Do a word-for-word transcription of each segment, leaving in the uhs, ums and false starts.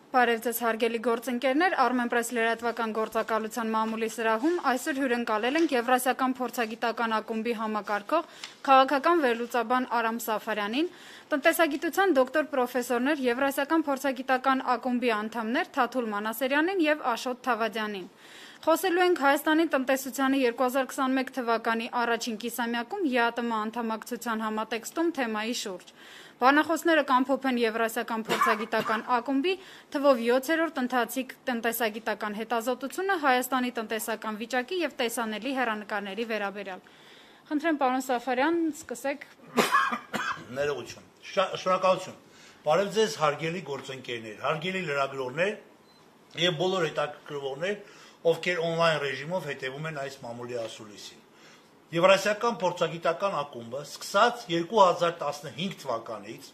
Բարև ձեզ հարգելի գործընկերներ, Armenpress լրատվական գործակալության մամուլի սրահում այսօր հյուրընկալել ենք Եվրասիական փորձագիտական ակումբի համակարգող քաղաքական վերլուծաբան Արամ Սաֆարյանին, տնտեսագիտության դոկտոր պրոֆեսորներ Եվրասիական փորձագիտական ակումբի անդամներ Թաթուլ Մանասերյանին եւ Աշոտ Թավադյանին։ Խոսելու ենք Հայաստանի տնտեսությանը երկու հազար քսաներկու թվականի առաջին կիսամյակում ԵԱՏՄ անդամակցության համատեքստում թեմայի շուրջ։ Բանախոսները կամփոփեն Եվրասիական փորձագիտական ակումբի թվով յոթերորդ ընթացիկ տնտեսագիտական հետազոտությունը Հայաստանի տնտեսական վիճակի եւ տեսանելի հեռանկարների վերաբերյալ։ Խնդրեմ պարոն Սաֆարյան, սկսեք։ Ներողություն։ Շնորհակալություն։ Բարև ձեզ հարգելի գործընկերներ, հարգելի լրագրողներ եւ բոլոր հետաքրքրվողներ, ովքեր on-line ռեժիմով հետևում են այս մամուլի ասուլիսին։ Եվրասիական փորձագիտական ակումբը սկսած երկու հազար տասնհինգ թվականից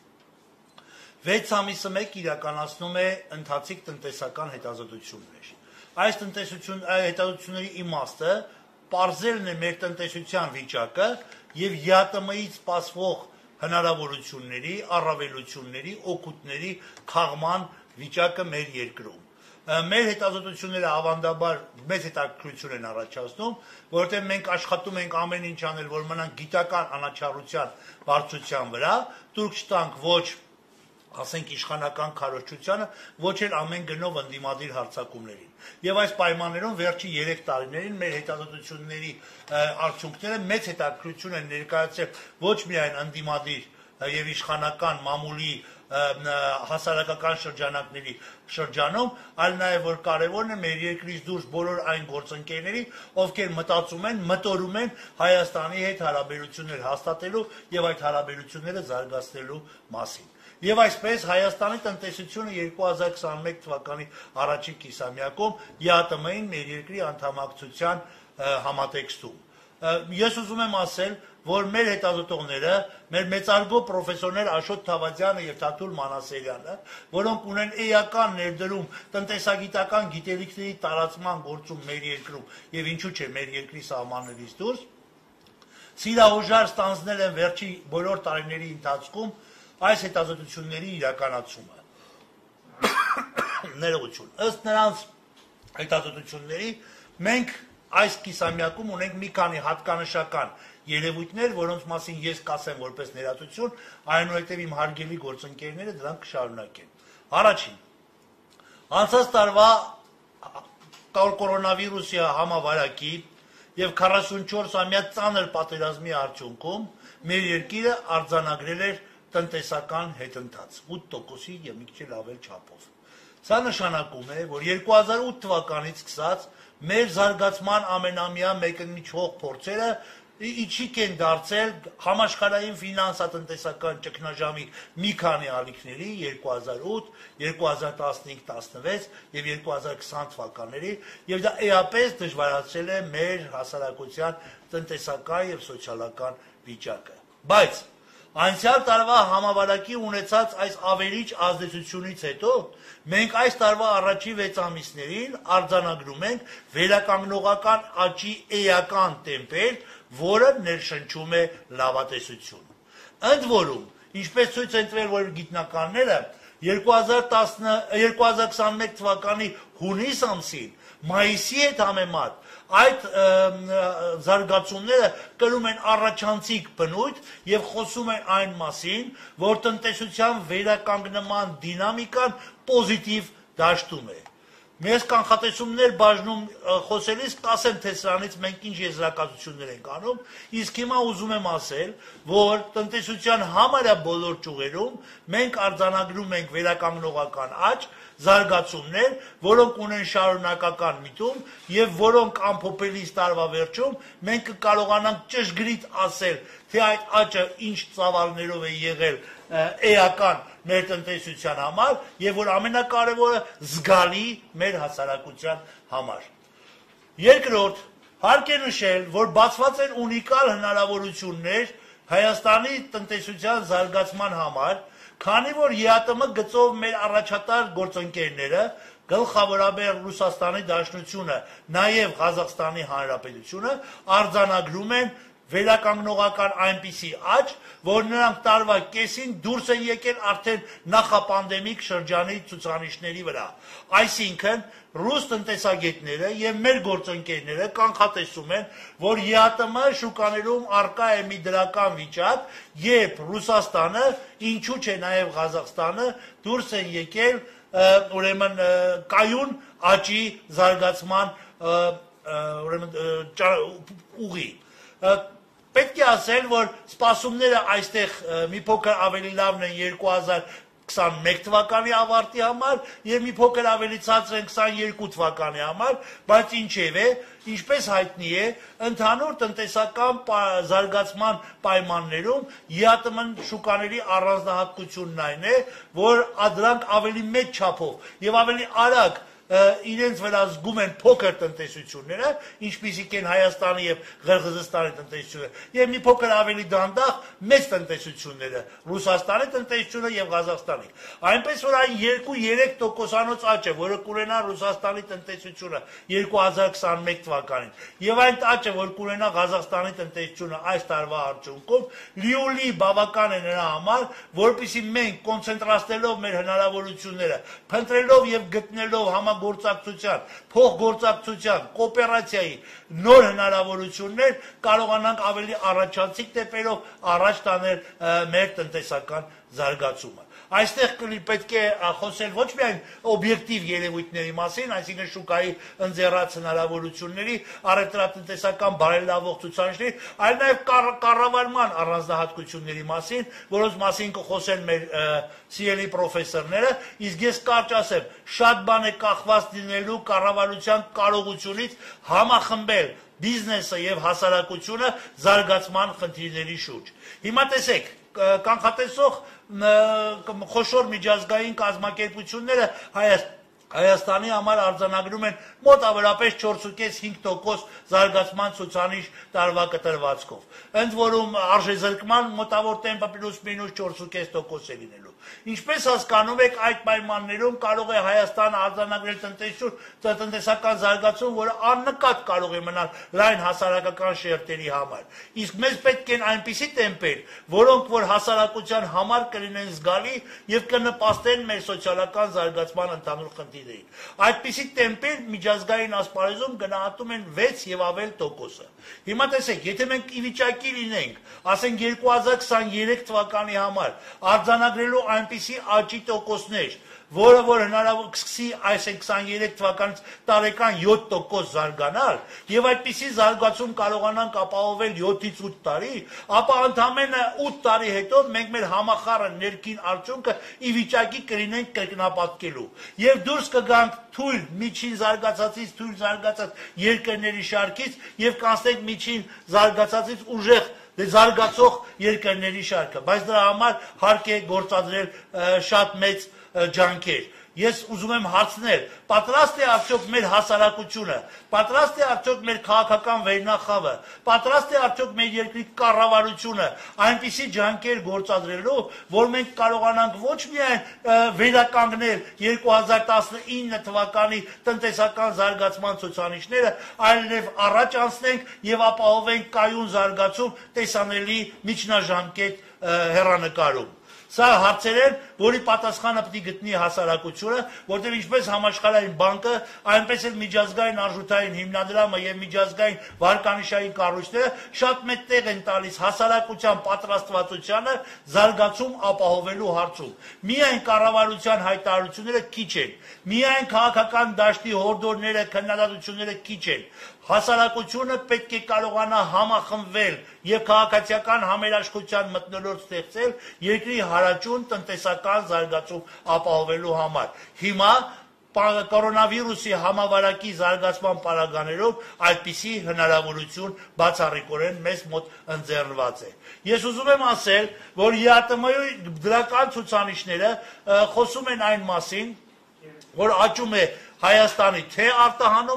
վեց ամիսը մեկ իրականացնում է ընթացիկ տնտեսական հետազոտություններ։ Այս տնտեսություն հետազոտությունների իմաստը պարզելն է մեր տնտեսության վիճակը եւ ԵԱՏՄ-ից սպասվող հնարավորությունների, առավելությունների, օգուտների քաղման վիճակը մեր երկրում։ Մեր հետազոտությունները ավանդաբար մեծ հետաքրքրություն են առաջացնում, որովհետև մենք աշխատում ենք ամեն ինչ անել, որ մնանք գիտական անաչառության բարձրության վրա, տուրք չտանք ոչ, ասենք իշխանական քարոզչությանը, ոչ էլ ամեն գնով ընդդիմադիր հարձակումներին։ Եվ այս պայմաններում վերջի երեք տարիներին մեր հետազոտությունների արդյունքները մեծ հետաքրքրություն են ներկայացրել ոչ միայն ընդդիմադիր եւ իշխանական մամուլի հասարակական շրջանակների շրջանում, այլ նաև որ կարևորն է մեր երկրից դուրս բոլոր այն գործընկերների, ովքեր մտածում են, մտորում են Հայաստանի հետ հարաբերություններ հաստատելու եւ այդ հարաբերությունները զարգացնելու մասին։ Եվ այսպես Հայաստանի տնտեսությունը երկու հազար քսաներկու թվականի առաջին կիսամյակում ԵԱՏՄ-ին մեր երկրի անդամակցության համատեքստում։ Ես ուզում եմ ասել, որ մեր հետազոտողները, մեր մեծարգո պրոֆեսորներ Աշոտ Թավադյանը եւ Թաթուլ Մանասերյանը, որոնք ունեն էական ներդրում տնտեսագիտական գիտելիքների տարածման գործում մեր երկրում եւ ինչու՞ չէ մեր երկրի սահմաններից դուրս, սիրահոժար ստանձնել են վերջի բոլոր տարիների ընթացքում այս հետազոտությունների իրականացումը։ Ներողություն։ Ըստ նրանց հետազոտությունների մենք այս կիսամյակում ունենք մի քանի հատկանշական երևույթներ, որոնց մասին ես կասեմ որպես ներածություն, այնուհետև իմ հարգելի գործընկերները դրանք կշարունակեն։ Առաջին, անցած տարվա կորոնավիրուսի համավարակի եւ քառասունչորսամյա ծանր պատերազմի արդյունքում մեր երկիրը արձանագրել էր տնտեսական հետընթաց ութ տոկոսի եւ մի քիչ ավել չափով։ Սա նշանակում է, որ երկու հազար ութ թվականից սկսած մեր զարգացման ամենամյա մեկնիչող փորձերը իջիկ են դարձել համաշխարհային ֆինանսատնտեսական ճգնաժամի մի քանի ալիքների երկու հազար ութ, երկու հազար տասնհինգ տասնվեց եւ երկու հազար քսան թվականների եւ դա էապես դժվարացրել է մեր հասարակության տնտեսական եւ սոցիալական վիճակը։ Բայց անցյալ տարվա համավարակի ունեցած այս ավերիչ ազդեցությունից հետո մենք այս տարվա առաջին վեց ամիսներին արձանագրում ենք վերականգնողական աճի էական տեմպեր, որը ներշնչում է լավատեսություն։ Ընդ որում, ինչպես ցույց են տվել որ գիտնականները երկու հազար քսաներկու թվականի հունիս ամսին մայիսի հետ համեմատ այդ զարգացումները կրում են առաջանցիկ բնույթ եւ խոսում են այն մասին, որ տնտեսության վերականգնման դինամիկան պոզիտիվ դաշտում է։ Մեզ կանխատեսումներ բաժնում խոսելիս կասեմ թե սրանից մենք ինչ եզրակացություններ ենք անում, իսկ հիմա ուզում եմ ասել, որ տնտեսության համարյա բոլոր ճյուղերում մենք արձանագրում ենք վերականգնողական աճ, զարգացումներ, որոնք ունեն շարունակական միտում եւ որոնք ամփոփելիս տարվա վերջում մենք կկարողանանք ճշգրիտ ասել, թե այդ աճը ինչ ծավալներով է եղել էական մեր տնտեսության համար եւ որ ամենակարևորը զգալի մեր հասարակության համար։ Երկրորդ, հարկ է նշել, որ բացված են ունիկալ հնարավորություններ Հայաստանի տնտեսության զարգացման համար, քանի որ ԵԱՏՄ գծով մեր առաջատար գործընկերները գլխավորաբար Ռուսաստանի Դաշնությունը, նաև Ղազախստանի Հանրապետությունը արձանագրում են վերականգնողական այնպիսի աճ, որ նրանք տարվա կեսին դուրս են եկել արդեն նախապանդեմիկ շրջանի ցուցանիշների վրա։ Այսինքն ռուս տնտեսագետները եւ մեր գործընկերները կանխատեսում են, որ ԵԱՏՄ շուկաներում առկա է մի դրական վիճակ, երբ Ռուսաստանը, ինչու՞ չէ նաեւ Ղազախստանը դուրս են եկել ուրեմն կայուն աճի զարգացման ուրեմն ուղի։ Պետք է ասել, որ սպասումները այստեղ մի փոքր ավելի լավն են երկու հազար քսանմեկ թվականի ավարտի համար եւ մի փոքր ավելի ցածր են քսաներկու թվականի համար, բայց ինչևէ, ինչպես հայտնի է, ընդհանուր տնտեսական զարգացման պայմաններում ԵԱՏՄ շուկաների առանձնահատկությունն այն է, որ դրանք ավելի մեծ չափով եւ ավելի արագ իրենց վրա զգում են փոքր տնտեսությունները, ինչպիսիք են Հայաստանի եւ Ղրղզստանի տնտեսությունը, եւ մի փոքր ավելի դանդաղ մեծ տնտեսությունները, Ռուսաստանի տնտեսությունը եւ Ղազախստանի։ Այնպես որ այն երկու երեք տոկոսանոց աճ է, որը կունենա Ռուսաստանի տնտեսությունը երկու հազար քսանմեկ թվականին, եւ այն աճը, որ կունենա Ղազախստանի տնտեսությունը այս տարվա արդյունքում, լիոլի բավական է նրա համար, որպեսզի մենք կոնցենտրացնելով մեր հնարավորությունները, փնտրելով եւ գտնելով համա գործակցության, փոխգործակցության, կոոպերացիայի նոր հնարավորություններ կարողանանք ավելի առաջանցիկ տեպերով առաջ տանել մեր տնտեսական զարգացումը։ Այստեղ պետք է խոսել ոչ միայն օբյեկտիվ երևույթների մասին, այսինքն շուկայի ընձեռած հնարավորությունների, առևտրատնտեսական բարելավող ցուցանիշների, այլ նաև կառավարման առանձնահատկությունների մասին, որոնց մասին կխոսեն մեր սիրելի պրոֆեսորները, իսկ ես կարճ ասեմ, շատ բան է կախված լինելու կառավարության կարողությունից համախմբել բիզնեսը եւ հասարակությունը զարգացման խնդիրների շուրջ։ Հիմա տեսեք, կանխատեսող խոշոր միջազգային կազմակերպությունները Հայաստանի համար արձանագրում են մոտ ավելապես չորսուկես հինգ տոկոս զարգացման ցուցանիշ տարվա կտրվածքով։ Ընդ որում արժեզրկման մոտավոր տեմպը պլյուս մինուս չորսուկես տոկոս է լինելու։ Ինչպես հասկանում եք, այդ պայմաններում կարող է Հայաստանը արձանագրել տնտեսական զարգացում, որը աննկատ կարող է մնալ լայն հասարակական շերտերի համար։ Իսկ մեզ պետք են այնպիսի տեմպեր, որոնք որ հասարակության համար կլինեն զգալի եւ կնպաստեն մեր սոցիալական զարգացման ընդհանուր խնդիրներին։ Այդպիսի տեմպեր միջազգային ասպարեզում գնահատում են վեց եւ ավել տոկոսը։ Հիմա տեսեք, եթե մենք ի վիճակի լինենք, ասենք երկու հազար քսաներեք թվականի համար արձանագրելու այնպիսի աճի տոկոսներ, որը որ հնարավոր կսկսի այսինքն քսաներեք թվականից տարեկան յոթ տոկոս զարգանալ եւ այդպիսի զարգացում կարողանանք ապահովել յոթից ութ տարի, ապա ընդամենը ութ տարի հետո մենք մեր համախառը ներքին արդյունքը ի վիճակի կլինենք կրկնապատկելու եւ դուրս կգանք թույլ միջին զարգացածից թույլ զարգացած երկրների շարքից եւ կանցնենք միջին զարգացածից ուժեղ զարգացող երկրների շարքը, բայց դրա համար հարկ է գործադրել շատ մեծ ջանքեր։ Ես ուզում եմ հարցնել, պատրաստ է արդյոք մեր հասարակությունը, պատրաստ է արդյոք մեր քաղաքական վերնախավը, պատրաստ է արդյոք մեր երկրի կառավարությունը այնպիսի ջանքեր գործադրելու, որ մենք կարողանանք ոչ միայն վերականգնել երկու հազար տասնինը թվականի տնտեսական զարգացման ցուցանիշները, այլև առաջ անցնենք եւ ապահովենք կայուն զարգացում տեսանելի միջնաժամկետ հեռանկարում։ Սա հարցեր են, որի պատասխանը պետք է գտնի հասարակությունը, որտեղ ինչպես համաշխարհային բանկը, այնպես էլ միջազգային արժութային հիմնադրամը եւ միջազգային վարկանիշային կառույցները շատ մեծ տեղ են տալիս հասարակության պատրաստվածությանը զարգացում ապահովելու հարցում։ Միայն կառավարության հայտարարությունները քիչ են, միայն քաղաքական դաշտի հորդորները, քննադատությունները քիչ են։ Հասարակությունը պետք է կարողանա համախմբվել եւ քաղաքացիական համերաշխության մթնոլորտ ստեղծել երկրի հարաճուն տնտեսական զարգացում ապահովելու համար։ Հիմա կորոնավիրուսի համավարակի զարգացման պարագաներով այդպիսի հնարավորություն բացառիկորեն մեզ մոտ ընձեռնված է։ Ես ուզում եմ ասել, որ ԵԱՏՄ-ի դրական ցուցանիշները խոսում են այն մասին, որ աճում է Հայաստանի թե արտահանումը,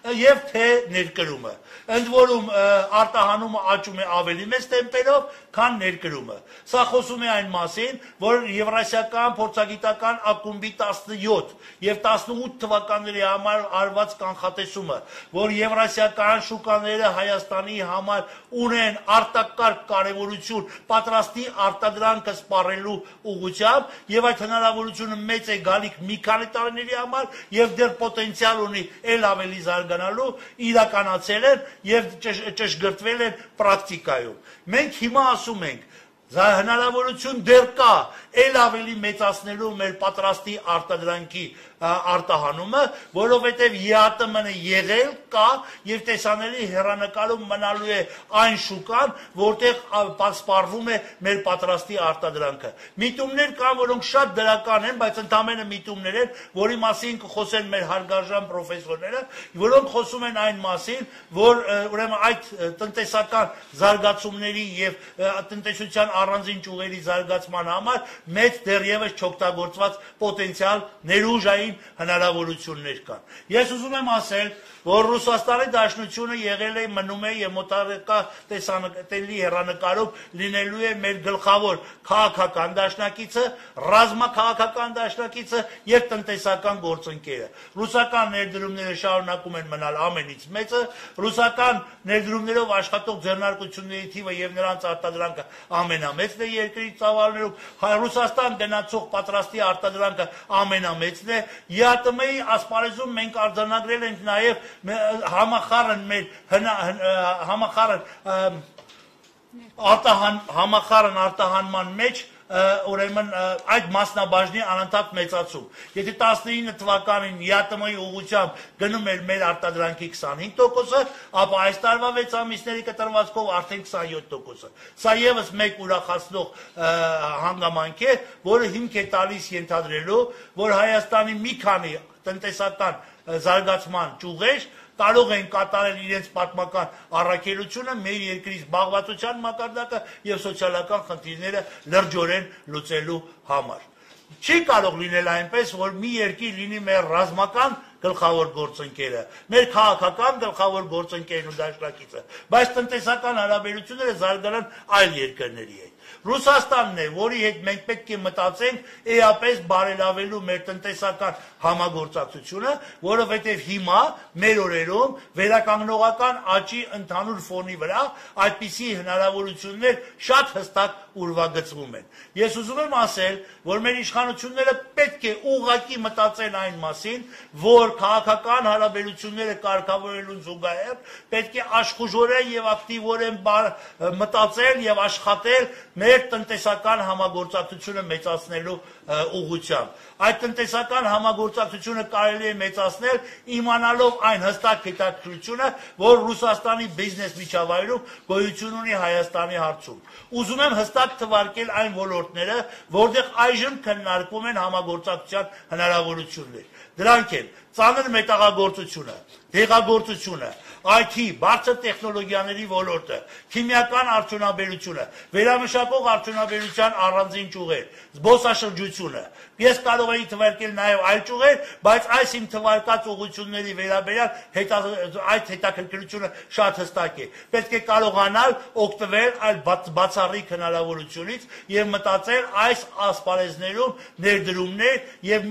եւ թե ներկրումը։ Ընդ որում արտահանումը աճում է ավելի մեծ տեմպերով, քան ներկրումը։ Սա խոսում է այն մասին, որ Եվրասիական փորձագիտական ակումբի տասնյոթ եւ տասնութ թվականների համար արված կանխատեսումը, որ եվրասիական շուկաները Հայաստանի համար ունեն արտակարգ կարևորություն պատրաստի արտադրանքը սպառելու ուղղությամբ եւ այդ հնարավորությունը մեծ է գալիք մի քանի տարիների համար եւ դեռ պոտենցիալ ունի ել ավելի զարգանալու, իրականացել են եւ ճշգրտվել են պրակտիկայում։ Մենք հիմա ասում ենք, հնարավորություն դեռ կա ել ավելի մեծացնելու մեր պատրաստի արտադրանքի արտահանումը, որովհետև ԵԱՏՄ-ը եղել կա եւ տեսանելի հեռանկարում մնալու է այն շուկան, որտեղ սպառվում է մեր պատրաստի արտադրանքը։ Միտումներ կան, որոնք շատ դրական են, բայց ընդամենը միտումներ են, որի մասին կխոսեն մեր հարգարժան պրոֆեսորները, որոնք խոսում են այն մասին, որ ուրեմն այդ տնտեսական զարգացումների եւ տնտեսության առանձին ճյուղերի զարգացման համար մեծ դեռևս չօգտագործված պոտենցիալ ներուժային հնարավորություններ կան։ Ես ուզում եմ ասել, որ Ռուսաստանի Դաշնությունը եղել է, մնում է եւ մոտակա տեսանելի հեռանկարում լինելու է մեր գլխավոր քաղաքական դաշնակիցը, ռազմաքաղաքական դաշնակիցը եւ տնտեսական գործընկերը։ Ռուսական ներդրումները շարունակում են մնալ ամենից մեծը, ռուսական ներդրումներով աշխատող ձեռնարկությունների թիվը եւ նրանց արտադրանքը ամենամեծն է երկրի ծավալներում, Ռուսաստան գնացող պատրաստի արտադրանքը ամենամեծն է, ԵԱՏՄ-ի ասպարեզում մենք արձանագրել ենք նաեւ համախառն մեր համախառն արտահան համախառն արտահանման մեջ ուրեմն այդ մասնաբաժնի անընդհատ մեծացում։ Եթե տասնինը թվականին ԵԱՏՄ-ի ուղղությամբ գնում էր մեր արտադրանքի քսանհինգ տոկոսը, ապա այս տարվա վեց ամիսների կտրվածքով արդեն քսանյոթ տոկոսը։ Սա եւս մեկ ուրախացնող հանգամանք է, որը հիմք է տալիս ենթադրելու, որ Հայաստանի մի քանի տնտեսական զարգացման ճյուղեր կարող են կատարել իրենց պատմական առաքելությունը մեր երկրի զբաղվածության մակարդակը եւ սոցիալական խնդիրները լրջորեն լուծելու համար։ Չի կարող լինել այնպես, որ մի երկիր լինի մեր ռազմական գլխավոր գործընկերը, մեր քաղաքական գլխավոր գործընկերն ու դաշնակիցը, բայց տնտեսական հարաբերությունները զարգանան այլ երկրների հետ։ Ռուսաստանն է, որի հետ մենք պետք է մտածենք էապես բարելավելու մեր տնտեսական համագործակցությունը, որովհետև հիմա մեր օրերում վերականգնողական աճի ընդհանուր ֆոնի վրա այդպիսի հնարավորություններ շատ հստակ ուրվագծվում են։ Ես ուզում եմ ասել, որ մեր իշխանությունները պետք է ուղղակի մտածեն այն մասին, որ քաղաքական հարաբերությունները կարգավորելուն զուգահեռ պետք է աշխուժորեն եւ ակտիվորեն մտածել եւ աշխատել մեր տնտեսական համագործակցությունը մեծացնելու ուղղությամբ։ Այդ տնտեսական համագործակցությունը կարելի է մեծացնել իմանալով այն հստակ հետաքրքրությունը, որ Ռուսաստանի բիզնես միջավայրում գոյություն ունի Հայաստանի հարցում։ Ուզում եմ հստակ թվարկել այն ոլորտները, որտեղ այժմ քննարկվում են համագործակցության հնարավորություններ։ Դրանք են ծանր մետաղագործությունը, դեղագործությունը, I T, բարձր տեխնոլոգիաների ոլորտը, քիմիական արդյունաբերությունը, վերամշակող արդյունաբերության առանձին ճյուղեր, զբոսաշրջությունը։ Ես կարող էի թվարկել նաև այլ ճյուղեր, բայց այս իմ թվարկած ուղղությունների վերաբերյալ այդ հետաքրքրությունը շատ հստակ է։ Պետք է կարողանալ օգտվել այլ բացառիկ հնարավորությունից եւ մտածել այս ասպարեզներում ներդրումներ եւ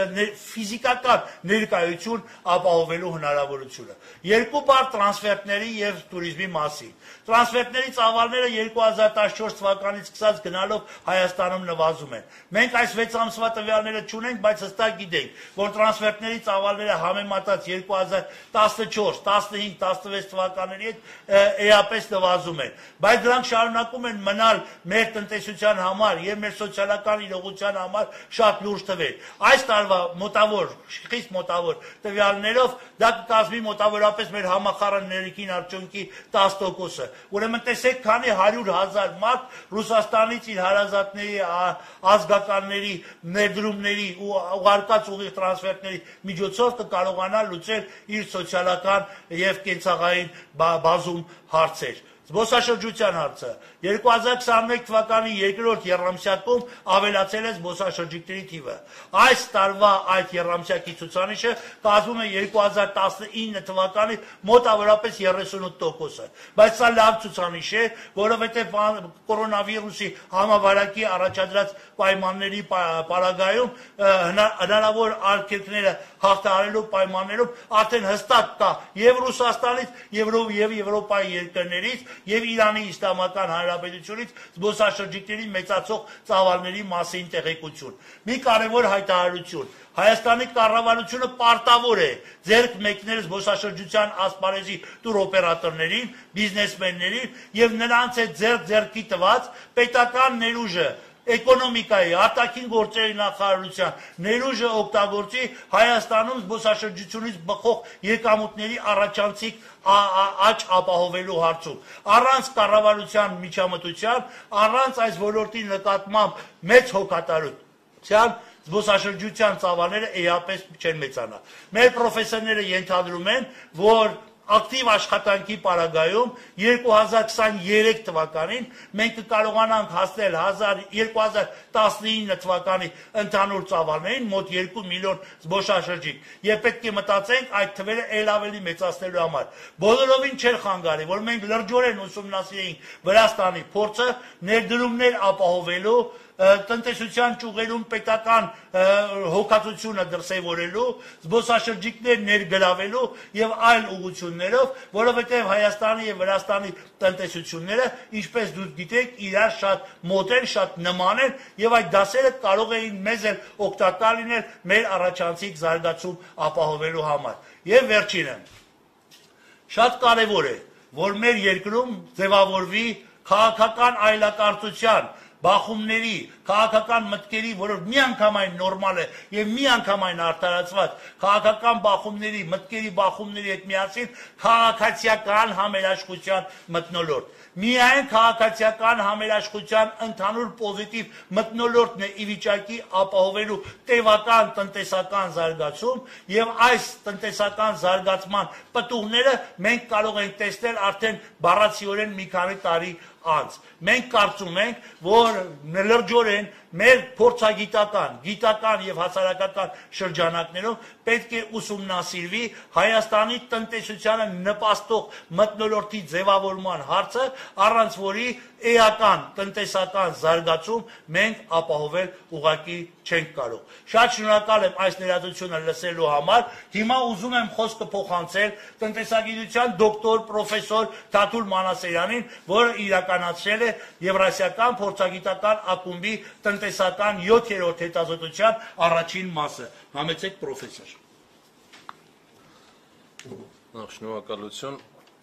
ֆիզիկական ներկայություն ապահովելու հնարավորությունը։ Երկու բառ տրանսֆերտների եւ туриզմի մասին։ Տրանսֆերտների ծավալները երկու հազար տասնչորս թվականից սկսած գնալով Հայաստանում նվազում են։ Մենք այս վեց ամսվա տվյալները չունենք, բայց հստակ գիտենք, որ տրանսֆերտների ծավալները համեմատած երկու հազար տասնչորս, տասնհինգ, տասնվեց թվականների հետ էապես նվազում են։ Բայց դրանք շարունակում են մնալ մեր տնտեսության համար եւ մեր սոցիալական իրողության համար շատ լուրջ թվեր։ Այս տարվա մոտավոր, խիստ մոտավոր տվյալներով դա կկազմի մոտավորապես մեր համախառն ներքին արդյունքի տասը տոկոսը։ Ուրեմն տեսեք, քանի հարյուր հազար մարդ Ռուսաստանից իր հարազատների, ազգականների, ներդրումների ու ուղարկած ուղիղ տրանսֆերտների միջոցով կկարողանա լուծել իր սոցիալական եւ կենցաղային բազում հարցեր։ Զբոսաշրջության հարցը երկու հազար քսաներեք թվականի երկրորդ եռամսյակում ավելացել է զբոսաշրջիկների թիվը։ Այս տարվա այդ եռամսյակի ցուցանիշը կազմում է երկու հազար տասնինը թվականի մոտավորապես երեսունութ տոկոսը։ Բայց սա լավ ցուցանիշ է, որովհետև կորոնավիրուսի համավարակի առաջադրած պայմանների պարագայում հնարավոր արգելքները հաղթահարելու պայմաններում արդեն հստակ կա եւ Ռուսաստանից եւ Եվրոպայի երկրներից եւ Իրանի Իսլամական Հանրապետությունից զբոսաշրջիկների մեծացող ծավալների մասին տեղեկություն։ Մի կարևոր հայտարարություն. Հայաստանի կառավարությունը պարտավոր է ձեռք մեկնել զբոսաշրջության ասպարեզի տուրօպերատորներին, բիզնեսմեններին եւ նրանց հետ ձեռք-ձեռքի տված պետական ներուժը էկոնոմիկայի, արտաքին գործերի նախարարության ներուժը օգտագործի Հայաստանում զբոսաշրջությունից բխող եկամուտների առաջանցիկ աճ ապահովելու հարցում։ Առանց կառավարության միջամտության, առանց այս ոլորտի նկատմամբ մեծ հոգատարության զբոսաշրջության ծավալները էապես չեն մեծանա։ Մեր պրոֆեսորները ենթադրում են, որ ակտիվ աշխատանքի պարագայում երկու հազար քսաներեք թվականին մենք կկարողանանք հասնել երկու հազար տասնինը թվականի ընդհանուր ծավալներին մոտ երկու միլիոն զբոսաշրջիկ եւ պետք է մտածենք այդ թվերը ել ավելի մեծացնելու համար։ Բոլորովին չէր խանգարի, որ մենք լրջորեն ուսումնասիրեինք Վրաստանի փորձը ներդրումներ ապահովելու տնտեսության ճյուղերում պետական հոգացությունը դրսևորելու, զբոսաշրջիկներ ներգրավելու եւ այլ ուղղություններով, որովհետեւ Հայաստանի եւ Վրաստանի տնտեսությունները, ինչպես դուք գիտեք, իրար շատ մոտ են, շատ նման են եւ այդ դասերը կարող էին մեզ էլ օգտակար լինել մեր առաջանցիկ զարգացում ապահովելու համար։ Եվ վերջինը, շատ կարեւոր է, որ մեր երկրում ձևավորվի քաղաքական այլակարգության բախումների, քաղաքական մտքերի, որով միանգամայն նորմալ է եւ միանգամայն արդարացված քաղաքական բախումների, մտքերի բախումների հետ միասին քաղաքացիական համերաշխության մթնոլորտ։ Միայն քաղաքացիական համերաշխության ընդհանուր պոզիտիվ մթնոլորտն է ի վիճակի ապահովելու տևական տնտեսական զարգացում եւ այս տնտեսական զարգացման պտուղները մենք կարող ենք տեսնել արդեն բառացիորեն մի քանի տարի անց։ Մենք կարծում ենք, որ լրջորեն մեր փորձագիտական, գիտական եւ հասարակական շրջանակներում պետք է ուսումնասիրվի Հայաստանի տնտեսությանը նպաստող մթնոլորտի ձևավորման հարցը, առանց որի էական տնտեսական զարգացում մենք ապահովել ուղղակի չենք կարող։ Շատ շնորհակալ եմ այս ներածությունը լսելու համար։ Հիմա ուզում եմ խոսքը փոխանցել տնտեսագիտության դոկտոր պրոֆեսոր Թաթուլ Մանասերյանին, որը իրականացրել է Եվրասիական փորձագիտական ակումբի տնտեսական յոթերորդ հետազոտության առաջին մասը։ Համեցեք պրոֆեսոր։ Նախ շնորհակալություն։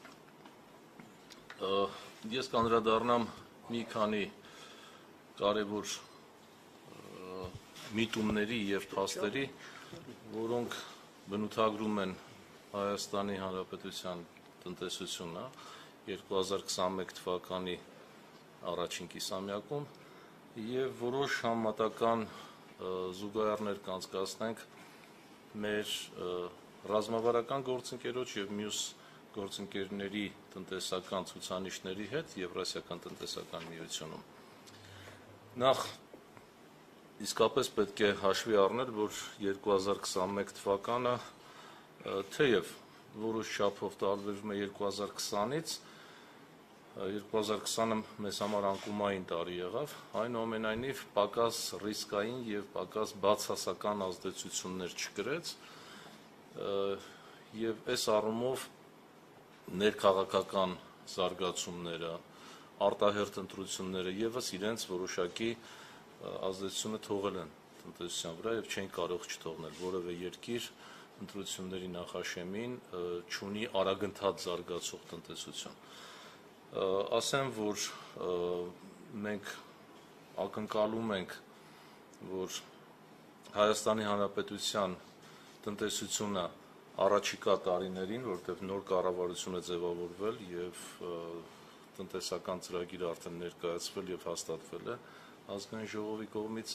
Ես կանդրադառնամ մի քանի կարևոր միտումների եւ փաստերի, որոնք բնութագրում են Հայաստանի Հանրապետության տնտեսությունը երկու հազար քսաներեք թվականի առաջին կիսամյակում եւ որոշ համատական զուգահեռներ կանցկացնենք մեր ռազմավարական գործընկերոջ եւ մյուս գործընկերների տնտեսական ցուցանիշների հետ Եվրասիական տնտեսական միությունում։ Նախ իսկապես պետք է հաշվի առնել, որ երկու հազար քսաներեք թվականը թեև որոշ չափով տարբերվում է երկու հազար քսանից, երկու հազար քսանը մեզ համար անկումային տարի եղավ, այնուամենայնիվ պակաս ռիսկային եւ պակաս բացասական ազդեցություններ չկրեց եւ այս առումով ներքաղաքական զարգացումները, արտահերթ ընտրությունները եւս իրենց որոշակի ազդեցությունը թողել են տնտեսության վրա եւ չեն կարող չթողնել, որևէ երկիր ընտրությունների նախաշեմին չունի արագընթաց զարգացող տնտեսություն։ Ասեմ, որ մենք ակնկալում ենք, որ Հայաստանի Հանրապետության տնտեսությունը առաջիկա տարիներին, որտեղ նոր կառավարություն է ձևավորվել եւ տնտեսական ծրագիրը արդեն ներկայացվել եւ հաստատվել է ազգային ժողովի կողմից,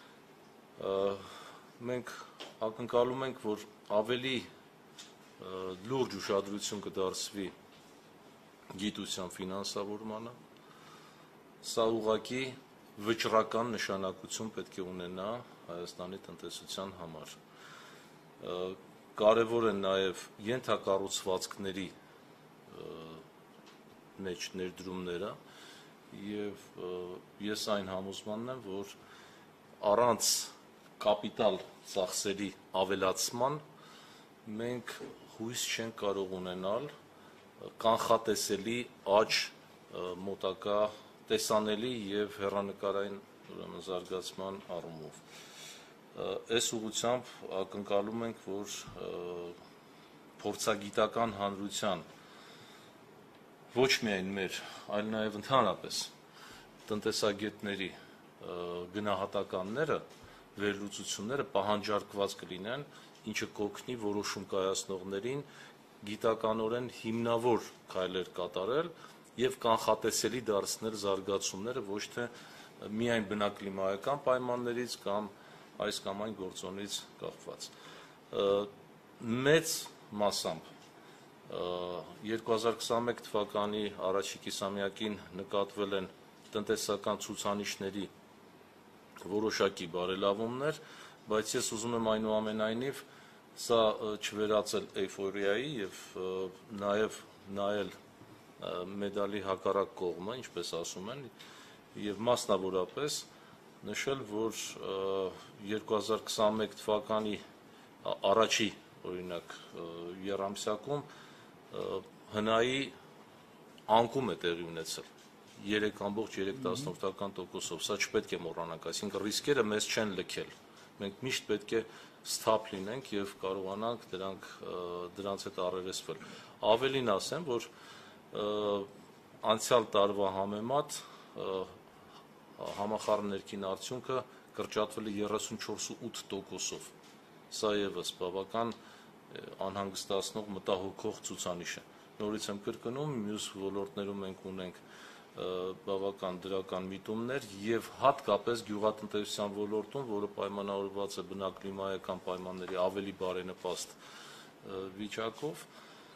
մենք ակնկալում ենք, որ ավելի լուրջ ուշադրություն կդարձվի գիտության ֆինանսավորմանը, սա ուղղակի վճռական նշանակություն պետք է ունենա Հայաստանի տնտեսության համար։ Կարևոր են նաև ենթակառուցվածքների մեջ ներդրումները եւ ես այն համոզմանն եմ, որ առանց կապիտալ ծախսերի ավելացման մենք հույս չենք կարող ունենալ կանխատեսելի աճ մոտակա տեսանելի եւ հեռանկարային ուրեմն զարգացման առումով։ Այս ուղղությամբ ակնկալում ենք, որ փորձագիտական հանրության ոչ միայն մեր, այլ նաեւ ընդհանրապես տնտեսագետների գնահատականները, վերլուծությունները պահանջարկված կլինեն, ինչը կօգնի որոշում կայացնողներին գիտականորեն հիմնավոր քայլեր կատարել եւ կանխատեսելի դարձնել զարգացումները ոչ թե միայն բնակլիմայական պայմաններից կամ այս կամ այն գործոնից կախված։ Մեծ մասամբ երկու հազար քսաներեք թվականի առաջի կիսամյակին նկատվել են տնտեսական ցուցանիշների որոշակի բարելավումներ, բայց ես ուզում եմ այնուամենայնիվ սա չվերածել էյֆորիայի եւ նաեւ նայել մեդալի հակառակ կողմը, ինչպես ասում են, եւ մասնավորապես նշել, որ երկու հազար քսաներեք թվականի առաջի օրինակ եռամսյակում հնայի անկում է տեղի ունեցել երեք կόμma երեք տոկոսով, սա չպետք է մոռանանք, այսինքն ռիսկերը մեզ չեն լքել, մենք միշտ պետք է սթափ լինենք եւ կարողանանք դրանք դրանց հետ առերեսվել։ Ավելին ասեմ, որ անցյալ տարվա համեմատ համախառն ներքին արդյունքը կրճատվել է երեսունչորս կόμma ութ տոկոսով, սա եւս բավական անհանգստացնող մտահոգող ցուցանիշ է։ Նորից եմ կրկնում, մյուս ոլորտներում մենք ունենք բավական դրական միտումներ եւ հատկապես գյուղատնտեսության ոլորտում, որը պայմանավորված է բնակլիմայական պայմանների ավելի բարենպաստ վիճակով,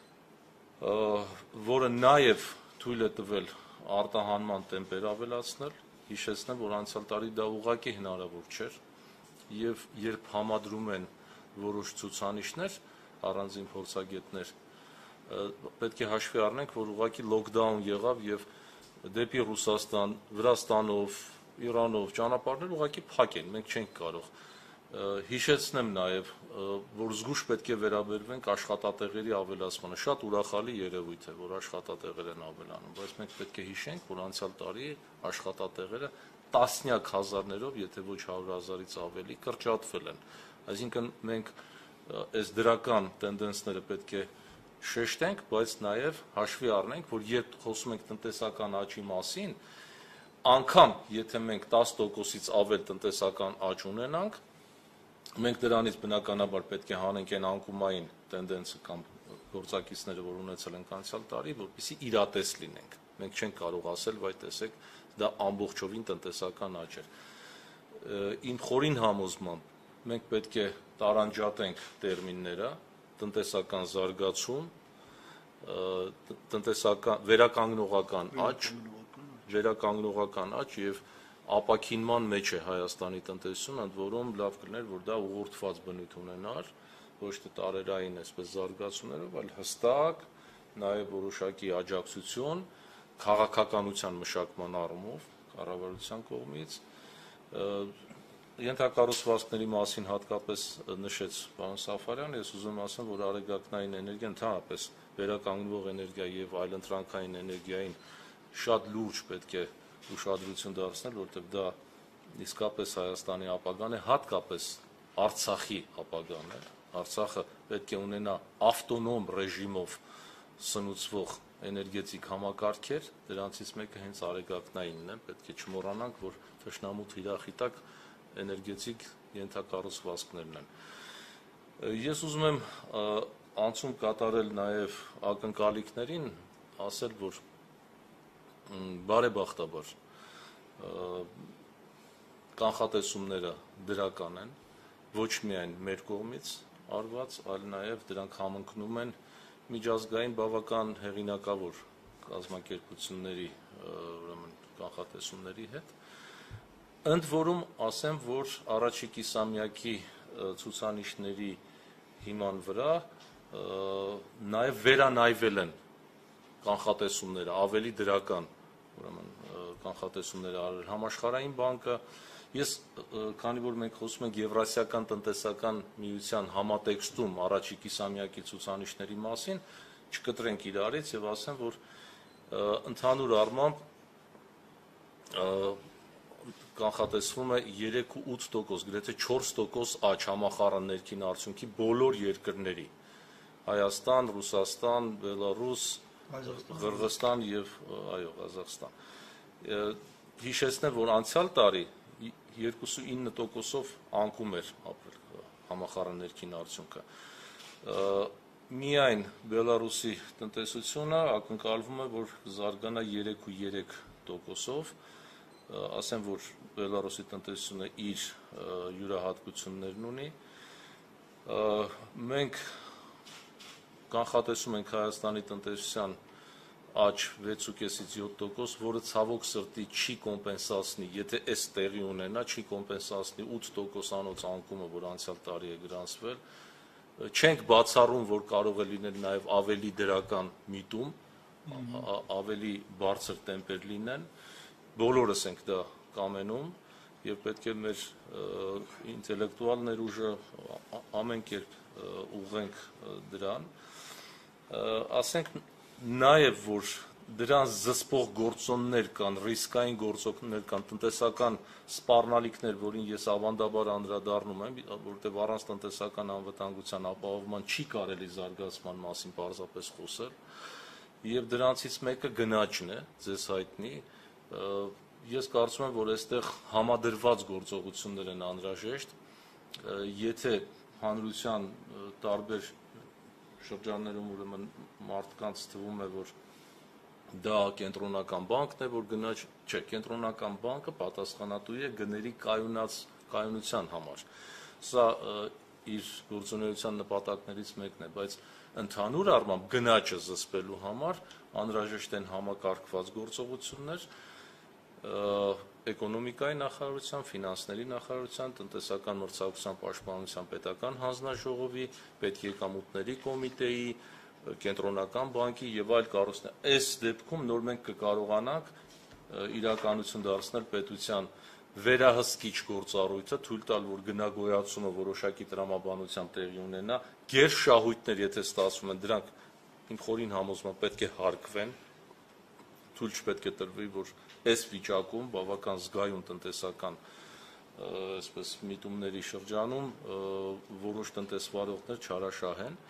որը նաեւ թույլ է տվել արտահանման տեմպեր ավելացնել, հիշեցնեմ, որ անցյալ տարի դա ուղղակի հնարավոր չէր եւ երբ համադրում են որոշ ցուցանիշներ, առանձին փորձագետներ, պետք է հաշվի առնենք, որ ուղղակի լոկդաուն եղավ եւ դեպի Ռուսաստան, Վրաստանով, Իրանով ճանապարհներ ուղղակի փակ են, մենք չենք կարող։ Հիշեցնեմ նաեւ, որ զգուշ պետք է վերաբերվենք աշխատատեղերի ավելացմանը, շատ ուրախալի երևույթ է, որ աշխատատեղեր են ավելանում, բայց մենք պետք է հիշենք, որ անցյալ տարի աշխատատեղերը տասնյակ հազարներով, եթե ոչ հարյուր հազարից ավելի կրճատվել են։ Այսինքն մենք այս դրական տենդենսները պետք է շեշտենք, բայց նաև հաշվի առնենք, որ երբ խոսում ենք տնտեսական աճի մասին, անգամ եթե մենք տասը տոկոսից ավել տնտեսական աճ ունենանք, մենք դրանից բնականաբար պետք է հանենք այն անկումային տենդենսը կամ գործակիցները, որ ունեցել ենք անցյալ տարի, որպեսզի իրատես լինենք։ Մենք չենք կարող ասել, վայ տեսեք, դա ամբողջովին տնտեսական աճ էր։ Իմ խորին համոզմամբ մենք պետք է տարանջատենք տերմինները, տնտեսական զարգացում, տնտեսական վերականգնողական աճ, վերականգնողական աճ եւ ապաքինման մեջ է Հայաստանի տնտեսությունը, ընդ որում լավ կլիներ, որ դա ուղղորդված բնույթ ունենար, ոչ թե տարերային այսպես զարգացումներով, այլ հստակ, նաեւ որոշակի աջակցություն քաղաքականության մշակման առումով, կառավարության կողմից, ենթակառուցվածքների մասին հատկապես նշեց պարոն Սաֆարյանը, ես ուզում եմ ասեմ, որ արեգակնային էներգիան ընդհանրապես վերականգնվող էներգիա եւ այլընտրանքային էներգիային շատ լուրջ պետք է ուշադրություն դարձնել, որովհետեւ դա իսկապես Հայաստանի ապագան է, հատկապես Արցախի ապագան է։ Արցախը պետք է ունենա ավտոնոմ ռեժիմով սնուցվող էներգետիկ համակարգեր, դրանցից մեկը հենց արեգակնայինն է, պետք է չմոռանանք, որ թշնամու թիրախի տակ էներգետիկ ենթակառուցվածքներն են։ Ես ուզում եմ անցում կատարել նաև ակնկալիքներին, ասել, որ բարեբախտաբար կանխատեսումները դրական են, ոչ միայն մեր կողմից արված, այլ նաև դրանք համընկնում են միջազգային բավական հեղինակավոր կազմակերպությունների ուրեմն կանխատեսումների հետ։ Ընդ որում ասեմ, որ առաջի կիսամյակի ցուցանիշների հիման վրա նաև վերանայվել են կանխատեսումները, ավելի դրական ուրեմն կանխատեսումները արել համաշխարհային բանկը։ Ես քանի որ մենք խոսում ենք Եվրասիական տնտեսական միության համատեքստում առաջի կիսամյակի ցուցանիշների մասին, չկտրենք իրարից եւ ասեմ, որ ընդհանուր առմամբ կանխատեսվում է երեք ու ութ տոկոս, գրեթե չորս տոկոս աճ համախառն ներքին արդյունքի բոլոր երկրների՝ Հայաստան, Ռուսաստան, Բելարուս, Ղրղստան եւ այո, Ղազախստան։ Հիշեցնեմ, որ անցյալ տարի երկուսուինը տոկոսով անկում էր ապրել համախառն ներքին արդյունքը։ Միայն Բելարուսի տնտեսությունը ակնկալվում է, որ զարգանա երեք ու երեք տոկոսով, ասեմ, որ Բելարուսի տնտեսությունը իր յուրահատկություններն ունի։ Մենք կանխատեսում ենք Հայաստանի տնտեսության աճ վեց ու կեսից յոթ տոկոս, որը ցավոք սրտի չի կոմպենսացնի, եթե այս տեղի ունենա, չի կոմպենսացնի ութ տոկոսանոց անկումը, որ անցյալ տարի է գրանցվել։ Չենք բացառում, որ կարող է լինել նաև ավելի դրական միտում, ավելի բարձր տեմպեր լինեն, բոլորս ենք դա կամենում եւ պետք է մեր ինտելեկտուալ ներուժը ամեն կերպ ուղղենք դրան։ Ասենք նաև, որ դրան զսպող գործոններ կան, ռիսկային գործոններ կան, տնտեսական սպառնալիքներ, որին ես ավանդաբար անդրադառնում եմ, որովհետև առանց տնտեսական անվտանգության ապահովման չի կարելի զարգացման մասին պարզապես խոսել, եւ դրանցից մեկը գնաճն է, ձեզ հայտնի։ Ես կարծում եմ, որ այստեղ համադրված գործողություններ են անհրաժեշտ, եթե հանրության տարբեր շրջաններում ուրեմն մարդկանց թվում է, որ դա կենտրոնական բանկն է, որ գնաճ չէ, կենտրոնական բանկը պատասխանատու է գների կայունած կայունության համար։ Սա իր գործունեության նպատակներից մեկն է, բայց ընդհանուր առմամբ գնաճը զսպելու համար անհրաժեշտ են համակարգված գործողություններ էկոնոմիկայի նախարարության, ֆինանսների նախարարության, տնտեսական մրցակցության պաշտպանության պետական հանձնաժողովի, պետեկամուտների կոմիտեի, կենտրոնական բանկի եւ այլ կառույցներ։ Այս դեպքում նոր մենք կկարողանանք իրականություն դարձնել պետության վերահսկիչ գործառույթը, թույլ տալ, որ գնագոյացումը որոշակի տրամաբանությամբ տեղի ունենա, գերշահույթներ, եթե ստացվում են, դրանք իմ խորին համոզմամբ պետք է հարկվեն, թույլ չպետք է տրվի, որ այս վիճակում բավական զգայուն տնտեսական այսպես միտումների շրջանում որոշ տնտեսվարողներ չարաշահեն։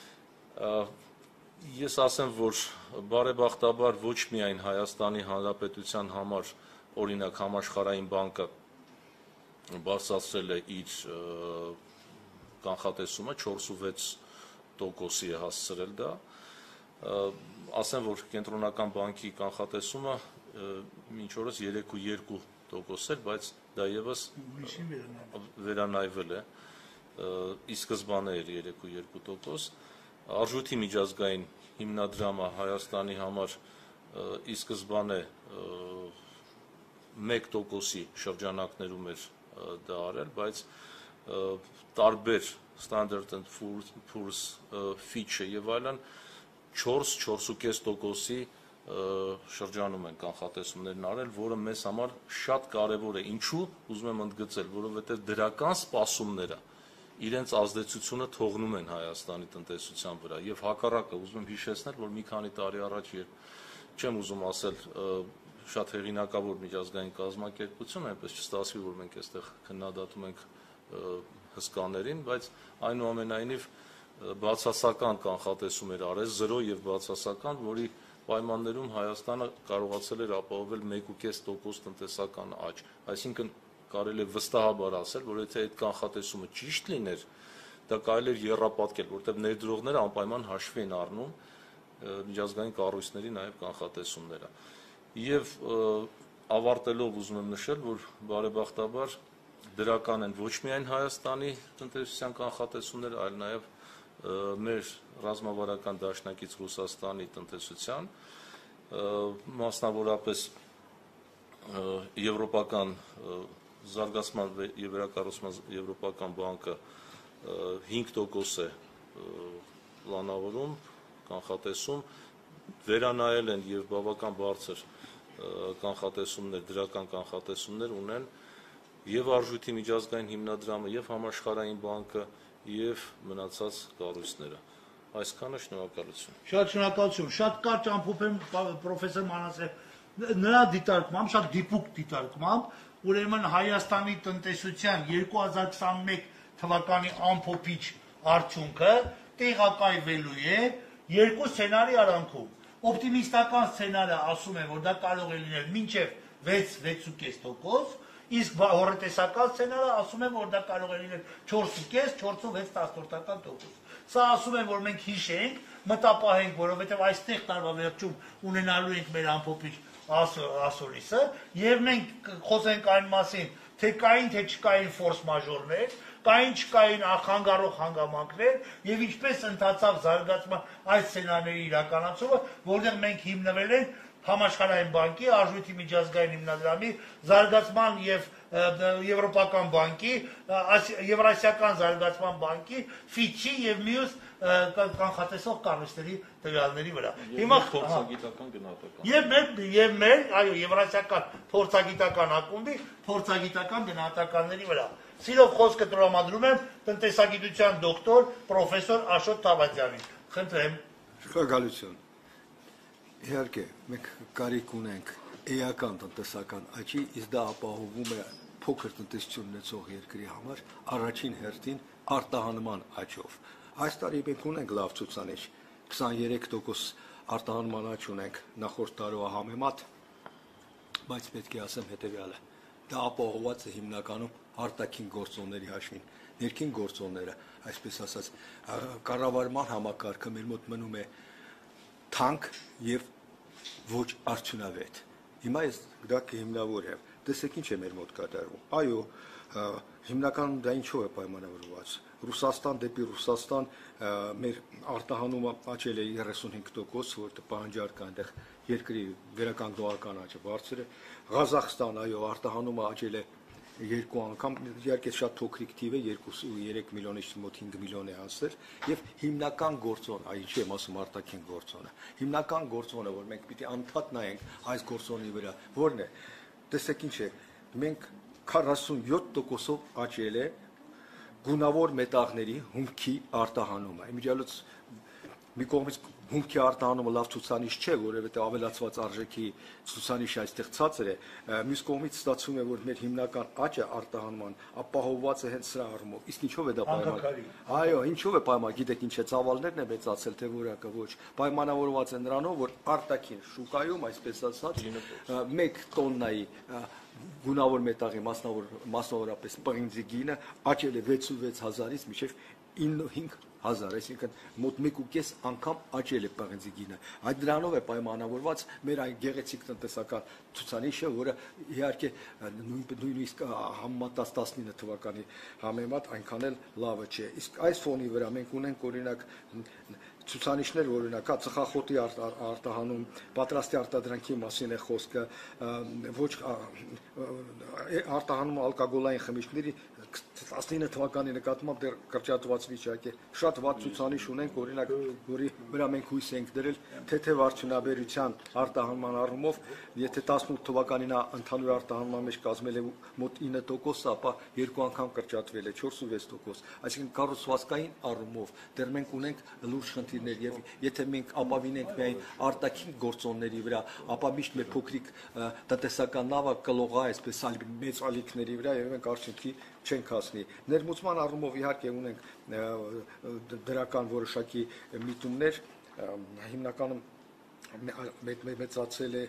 Ես ասեմ, որ բարեբախտաբար ոչ միայն Հայաստանի Հանրապետության համար օրինակ համաշխարհային բանկը բարձրացրել է իր կանխատեսումը չորս ու վեց տոկոսի է հասցրել դա, ասեմ, որ կենտրոնական բանկի կանխատեսումը մինչ օրս երեք ու երկու տոկոս էր, բայց դա եւս վերանայվել է, ի սկզբանե էր երեք ու երկու տոկոս, արժույթի միջազգային հիմնադրամը Հայաստանի համար ի սկզբանե մեկ տոկոսի շրջանակներում էր դա արել, բայց տարբեր Standard and Poor's, Fitch-ը եւ այլն չորս չորս ու կես տոկոսի շրջանում են կանխատեսումներն արել, որը մեզ համար շատ կարևոր է։ Ինչու՞, ուզում եմ ընդգծել, որովհետեւ դրական սպասումները իրենց ազդեցությունը թողնում են Հայաստանի տնտեսության վրա եւ հակառակը ուզում եմ հիշեցնել, որ մի քանի տարի առաջ, երբ չեմ ուզում ասել շատ հեղինակավոր միջազգային կազմակերպություն, այնպես չստացվի, որ մենք այստեղ քննադատում ենք հսկաներին, բայց այնուամենայնիվ բացասական կանխատեսում էր արել, զրո եւ բացասական, որի պայմաններում Հայաստանը կարողացել էր ապահովել մեկ ու կես տոկոս տնտեսական աճ։ Այսինքն կարելի է վստահաբար ասել, որ եթե այդ կանխատեսումը ճիշտ լիներ, դա կարելի էր եռապատկել, որտեղ ներդրողները անպայման հաշվի են առնում միջազգային կառույցների նաև կանխատեսումները։ Եվ ավարտելով ուզում եմ նշել, որ բարեբախտաբար դրական են ոչ միայն Հայաստանի տնտեսության կանխատեսումները, այլ նաև մեր ռազմավարական դաշնակից Ռուսաստանի տնտեսության մասնավորապես եվրոպական զարգացման եւ վերակառուցման եվրոպական բանկը հինգ տոկոս է պլանավորում, կանխատեսում, վերանայել են եւ բավական բարձր կանխատեսումներ, դրական կանխատեսումներ ունեն եւ արժույթի միջազգային հիմնադրամը եւ համաշխարհային բանկը եւ մնացած կառույցները։ Այսքանը շնորհակալություն։ Շատ շնորհակալություն։ Շատ կարճ ամփոփեմ պրոֆեսոր Մանասարյան, նրա դիտարկմամբ, շատ դիպուկ դիտարկմամբ, ուրեմն Հայաստանի տնտեսության երկու հազար քսանմեկ թվականի ամփոփիչ արդյունքը տեղակայվելու է երկու սցենարի արանքում։ Օպտիմիստական սցենարը ասում է, որ դա կարող է լինել մինչև վեց վեց ու կես տոկոս, իսկ հոռետեսական սցենարը ասում է, որ դա կարող է լինել չորս ու կես չորս ու վեց տասնորդական տոկոս։ Սա ասում են, որ մենք հիշենք, մտապահենք, որովհետև այստեղ տարվա վերջում ունենալու ենք մեր ամփոփիչ ասորիսը, եւ մենք խոսենք այն մասին, թե կային թե չկային ֆորս մաժորներ, կային չկային խանգարող հանգամանքներ եւ ինչպես ընթացավ զարգացման այս սցենարների իրականացումը, որտեղ մենք հիմնվել ենք Համաշխարհային բանկի, Արժույթի միջազգային հիմնադրամի, Զարգացման եւ Եվրոպական բանկի, Եվրասիական զարգացման բանկի, Ֆիչի եւ մյուս կանխատեսող կառույցների տվյալների վրա։ Հիմա փորձագիտական գնահատական։ Եվ մեր եւ մեր, այո, Եվրասիական փորձագիտական ակումբի փորձագիտական գնահատականների վրա։ Սիրով խոսքը տրամադրում եմ տնտեսագիտության դոկտոր պրոֆեսոր Աշոտ Թավադյանին։ Խնդրեմ։ Շնորհակալություն։ Իհարկե, մենք կարիք ունենք էական տնտեսական աճի, իսկ դա ապահովում է փոքր տնտեսություն ունեցող երկրի համար առաջին հերթին արտահանման աճով։ Այս տարի մենք ունենք լավ ցուցանիշ, քսաներեք տոկոս արտահանման աճ ունենք նախորդ տարվա համեմատ, բայց պետք է ասեմ հետեւյալը. դա ապահովված է հիմնականում արտաքին գործոնների հաշվին, ներքին գործոնները, այսպես ասած, կառավարման համակարգը մեր մոտ մնում է թանկ եւ ոչ արդյունավետ։ Հիմա ես դա կհիմնավորեմ։ Տեսեք ինչ է մեր մոտ կատարվում։ Այո, հիմնականում դա ինչով է պայմանավորված։ Ռուսաստան դեպի Ռուսաստան մեր արտահանումը աճել է երեսունհինգ տոկոս, որտեղ պահանջարկը այնտեղ երկրի վերականգնողական աճը բարձր է։ Ղազախստան, այո, արտահանումը աճել է երկու անգամ, իհարկե շատ փոքրիկ թիվ է, երկու միլիոնից մոտ հինգ միլիոն է հասել, եւ հիմնական գործոնը, այ ինչի եմ ասում արտաքին գործոնը, հիմնական գործոնը, որ մենք պիտի անդադ նայենք այս գործոնի վրա, որն է, տեսեք ինչ է, մենք քառասունյոթ տոկոսով աճել է գունավոր մետաղների հումքի արտահանումը, իմիջիալոց մի կողմից հումքի արտահանումը լավ ցուցանիշ չէ, որովհետեւ ավելացված արժեքի ցուցանիշը այստեղ ցածր է, մյուս կողմից ստացվում է, որ մեր հիմնական աճը արտահանման ապահովված է հենց սրա առումով։ Իսկ ինչով է դա պայման։ Այո, ինչով է պայման, գիտեք ինչ է, ծավալներն է մեծացել, թե որակը ոչ։ Պայմանավորված է նրանով, որ արտաքին շուկայում, այսպես ասած, մեկ տոննայի գունավոր մետաղի մասնավորապես պղինձի գինը աճել է վեցուվեց հազարից մինչև իննուհինգ հազար, այսինքն մոտ մեկ ու կես անգամ աճել է պղինձի գինը։ Այդ դրանով է պայմանավորված մեր այն գեղեցիկ տնտեսական ցուցանիշը, որը իհարկե նույնիսկ համեմատած տասնինը թվականի համեմատ այնքան էլ լավը չէ։ Իսկ այս ֆոնի վրա մենք ունենք օրինակ ցուցանիշներ, օրինակ, ծխախոտի արտահանում, պատրաստի արտադրանքի մասին է խոսքը, ոչ արտահանումը ալկոգոլային խմիչքների տասնինը թվականի նկատմամբ դեռ կրճատված վիճակ է։ Շատ վատ ցուցանիշ ունենք, օրինակ, որի վրա մենք հույս ենք դրել թեթև արդյունաբերության արտահանման առումով, եթե տասնութ թվականին ընդհանուր արտահանման մեջ կազմել է մոտ ինը տոկոս, ապա երկու անգամ կրճատվել է չորս ու վեց տոկոս։ Այսինքն կառուցվածքային առումով դեռ մենք ունենք լուրջ խնդիրներ եւ եթե մենք ապավինենք միայն արտաքին գործոնների վրա, ապա միշտ մեր փոքրիկ տնտեսական նավը կլողա այսպես մեծ ալիքների վրա եւ մենք արդյունքի չենք հասնի։ Ներմուծման առումով իհարկե ունենք դրական որոշակի միտումներ, հիմնականում մեծացել է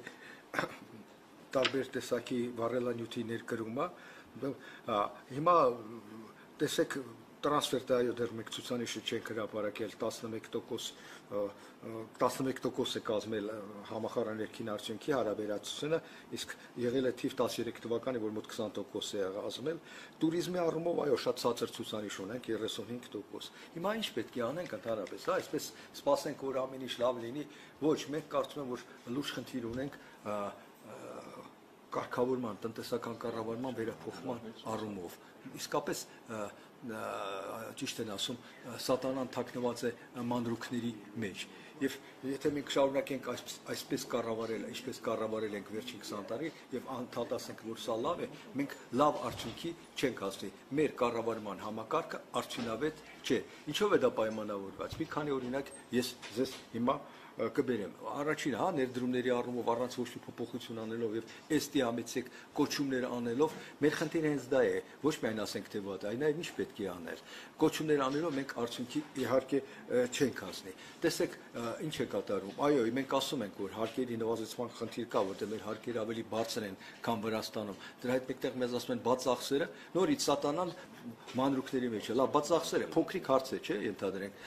տարբեր տեսակի վառելանյութի ներկրումը։ Հիմա տեսեք տրանսֆերտը այո դեռ մեկ ցուցանիշը չենք հրապարակել տասնմեկ տոկոս տասնմեկ տոկոս է կազմել համախառն ներքին արդյունքի հարաբերացությունը, իսկ եղել է թիվ տասներեք թվականի, որ մոտ քսան տոկոս է ազմել, տուրիզմի առումով այո շատ ցածր ցուցանիշ ունենք երեսունհինգ տոկոս։ Հիմա ինչ պետք է անենք ընդհանրապես, հա, այսպես սպասենք, որ ամեն ինչ լավ լինի, ոչ, մենք կարծում եմ, որ լուրջ խնդիր ունենք կարգավորման, տնտեսական կառավարման վերափոխման առումով։ Իսկապես ճիշտ են ասում, սատանան թաքնված է մանրուքների մեջ։ Եվ եթե մենք շարունակենք այսպես կառավարել, ինչպես կառավարել ենք վերջին քսան տարի եւ անդադասենք, որ սա լավ է, մենք լավ արդյունքի չենք հասնի։ Մեր կառավարման համակարգը արդյունավետ չէ։ Ինչով է դա պայմանավորված։ Մի քանի օրինակ ես ձեզ հիմա կբերեմ։ Առաջին, հա, ներդրումների առումով առանց ոչ մի փոփոխություն անելով եւ էստի ամեցեք կոչումներ անելով, մեր խնդիրը հենց դա է, ոչ միայն ասենք թե վատ, այլ նաեւ ինչ պետք է անել։ Կոչումներ անելով մենք արդյունքի իհարկե չենք հասնի։ Տեսեք, ինչ է կատարում։ Այո, մենք ասում ենք, որ հարկերի նվազեցման խնդիր կա, որտեղ մեր հարկերը ավելի բարձր են, քան Վրաստանում։ Դրա հետ մեկտեղ մեզ ասում են բաց ծախսերը, նորից սատանան մանրուքների մեջ է։ Լավ, բաց ծախսերը փոքրիկ հարց է, չէ՞, ենթադրենք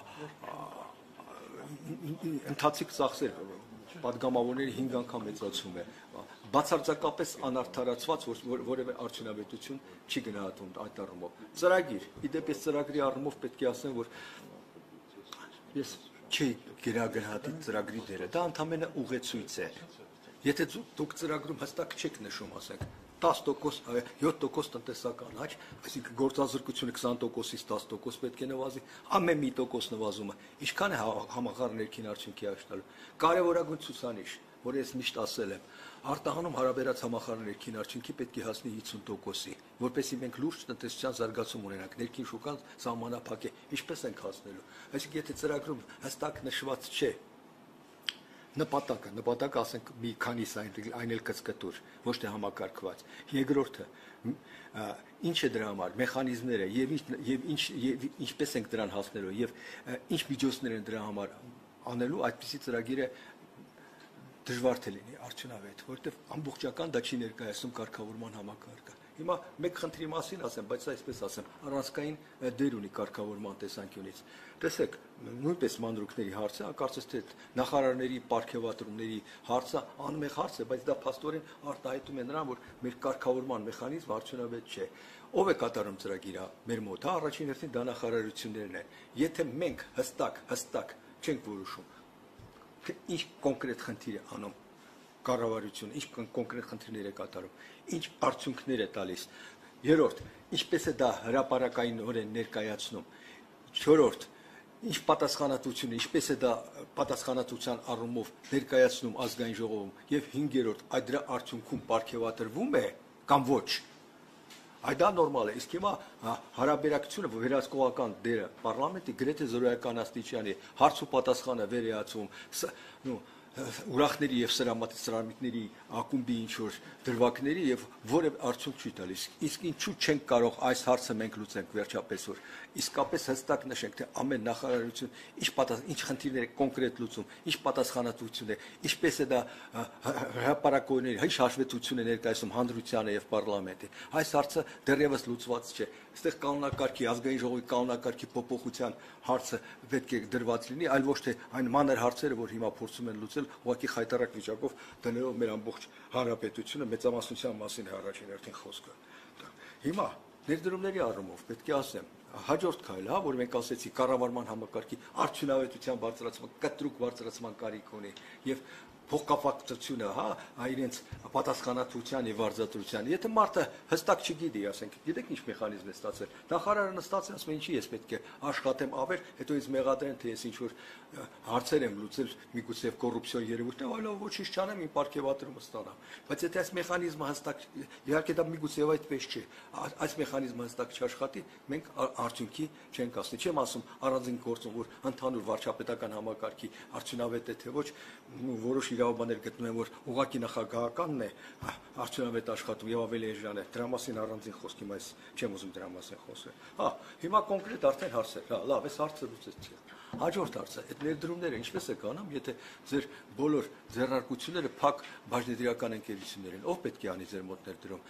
ընթացիկ ծախսեր պատգամավորների հինգ անգամ մեծացում է բացարձակապես անարդարացված որևէ արդյունավետություն չի գնահատում այդ առումով ծրագիր իդեպ ես ծրագրի առումով պետք է ասեմ որ ես չի գերագնահատի ծրագրի դերը դա ընդամենը ուղեցույց է եթե դուք ծրագրում հստակ չեք նշում ասենք տասը տոկոս յոթ տոկոս տնտեսական աճ, այսինքն գործազրկությունը քսան տոկոսից տասը տոկոս պետք է նվազի, ամեն մի տոկոս նվազումը, ինչքան է համախառն ներքին արդյունքի աճնալու։ Կարևորագույն ցուցանիշ, որ ես միշտ ասել եմ, արտահանում հարաբերած համախառն ներքին արդյունքի պետք է հասնի հիսուն տոկոսի, որպեսզի մենք լուրջ տնտեսության զարգացում ունենանք, ներքին շուկան սահմանափակ է, ինչպես ենք հասնելու։ Այսինքն եթե ծրագրում հստակ նշված չէ նպատակը, նպատակը ասենք մի քանիս այն էլ կծկտուր, ոչ թե համակարգված։ Երկրորդը, ինչ է դրա համար, մեխանիզմները եւ եւ ինչ եւ ինչպես ենք դրան հասնելու եւ ինչ միջոցներ են դրա համար անելու, այդպիսի ծրագիրը դժվար թե լինի արդյունավետ, որովհետեւ ամբողջական դա չի ներկայացնում կարգավորման համակարգը։ Հիմա մեկ խնդրի մասին ասեմ, բայց այսպես ասեմ, առանցքային դեր ունի կարգավորման տեսանկյունից։ Տեսեք, նույնպես մանրուքների հարցը, կարծես թե նախարարների պարգևատրումների հարցը անմեղ հարց է, բայց դա փաստորեն արտահայտում է նրան, որ մեր կարգավորման մեխանիզմը արդյունավետ չէ։ Ով է կատարում ծրագիրը մեր մոտ, հա, առաջին հերթին դա նախարարություններն են։ Եթե մենք հստակ, հստակ չենք որոշում, թե ինչ կոնկրետ խնդիր է անում կառավարությունը, ինչ կոնկրետ խնդիրներ է կատարում, ինչ արդյունքներ է տալիս։ Երրորդ, ինչպես է դա հրապարակայինորեն ներկայացնում։ Չորրորդ, ինչ պատասխանատվություն, ինչպես է դա պատասխանատվության առումով ներկայացնում ազգային ժողովում, եւ հինգերորդ, այդ դրա արդյունքում պարգևատրվում է կամ ոչ։ Այդ դա նորմալ է, իսկ հիմա հարաբերակցությունը վերահսկողական դերը պարլամենտի գրեթե զրոյական աստիճանի հարց ու պատասխանը վերեացում, ուրախների եւ սրամատների ակումբի ինչ որ դրվագների եւ որևէ արդյունք չի տալիս։ Իսկ ինչու չենք կարող այս հարցը մենք լուծենք վերջապես որ իսկապես հստակ նշենք թե ամեն նախարարություն ինչ պատասխան ինչ խնդիրներ է կոնկրետ լուծում, ինչ պատասխանատվություն է, ինչպես է դա հրապարակողների, ինչ հաշվետվություն է ներկայացում հանրությանը եւ պարլամենտին։ Այս հարցը դեռևս լուծված չէ։ Այստեղ կանոնակարգի ազգային ժողովի կանոնակարգի փոփոխության հարցը պետք է դրված լինի, այլ ոչ թե այն մանր հարցերը, որ հիմա փորձում են լուծել ուղղակի խայտարակ վիճակով դնելով մեր ամբողջ հանրապետությունը մեծամասնության մասին է առաջին հերթին խոսքը։ Հիմա ներդրումների առումով պետք է ասեմ, հաջորդ քայլը, հա, որ մենք ասեցի կառավարման համակարգի արդյունավետության բարձրացման, կտրուկ բարձրացման կարիք ունի եւ փոխկապակցությունը, հա, իրենց պատասխանատվության եւ վարձատրության։ Եթե մարդը հստակ չգիտի, ասենք, գիտեք ինչ մեխանիզմ է ստացել։ Նախարարը նստած է ասում, ինչի ես պետք է աշխատեմ ավեր, հետո ինձ մեղադրեն, թե ես ինչ որ հարցեր եմ լուծել, միգուցե կոռուպցիոն երևույթներ, այլով ոչինչ չանեմ, իմ պարգևատրումը ստանամ։ Բայց եթե այս մեխանիզմը հստակ, իհարկե դա միգուցե այդպես չէ, այս մեխանիզմը հստակ չաշխատի, մենք արդյունքի չենք հասնի։ Չեմ ասում առանձին գործում, որ ընդհանուր վարչապետական համակարգի արդյունավետ է թե ոչ, որոշ իրավաբաններ գտնում են, որ ուղղակի նախագահականն է արդյունավետ աշխատում եւ ավելի էժան է։ Դրա մասին առանձին խոսք հիմա ես չեմ ուզում դրա մասին խոսել։ Հա, հիմա կոնկրետ արդեն հարցեր, հա, լավ, այս հարցը լուծեցի։ հաջորդ հարցը, այդ ներդրումները ինչպես է կանամ, եթե ձեր բոլոր ձեռնարկությունները փակ բաժնետիրական ընկերություններ են, ով պետք է անի ձեր մոտ ներդրում։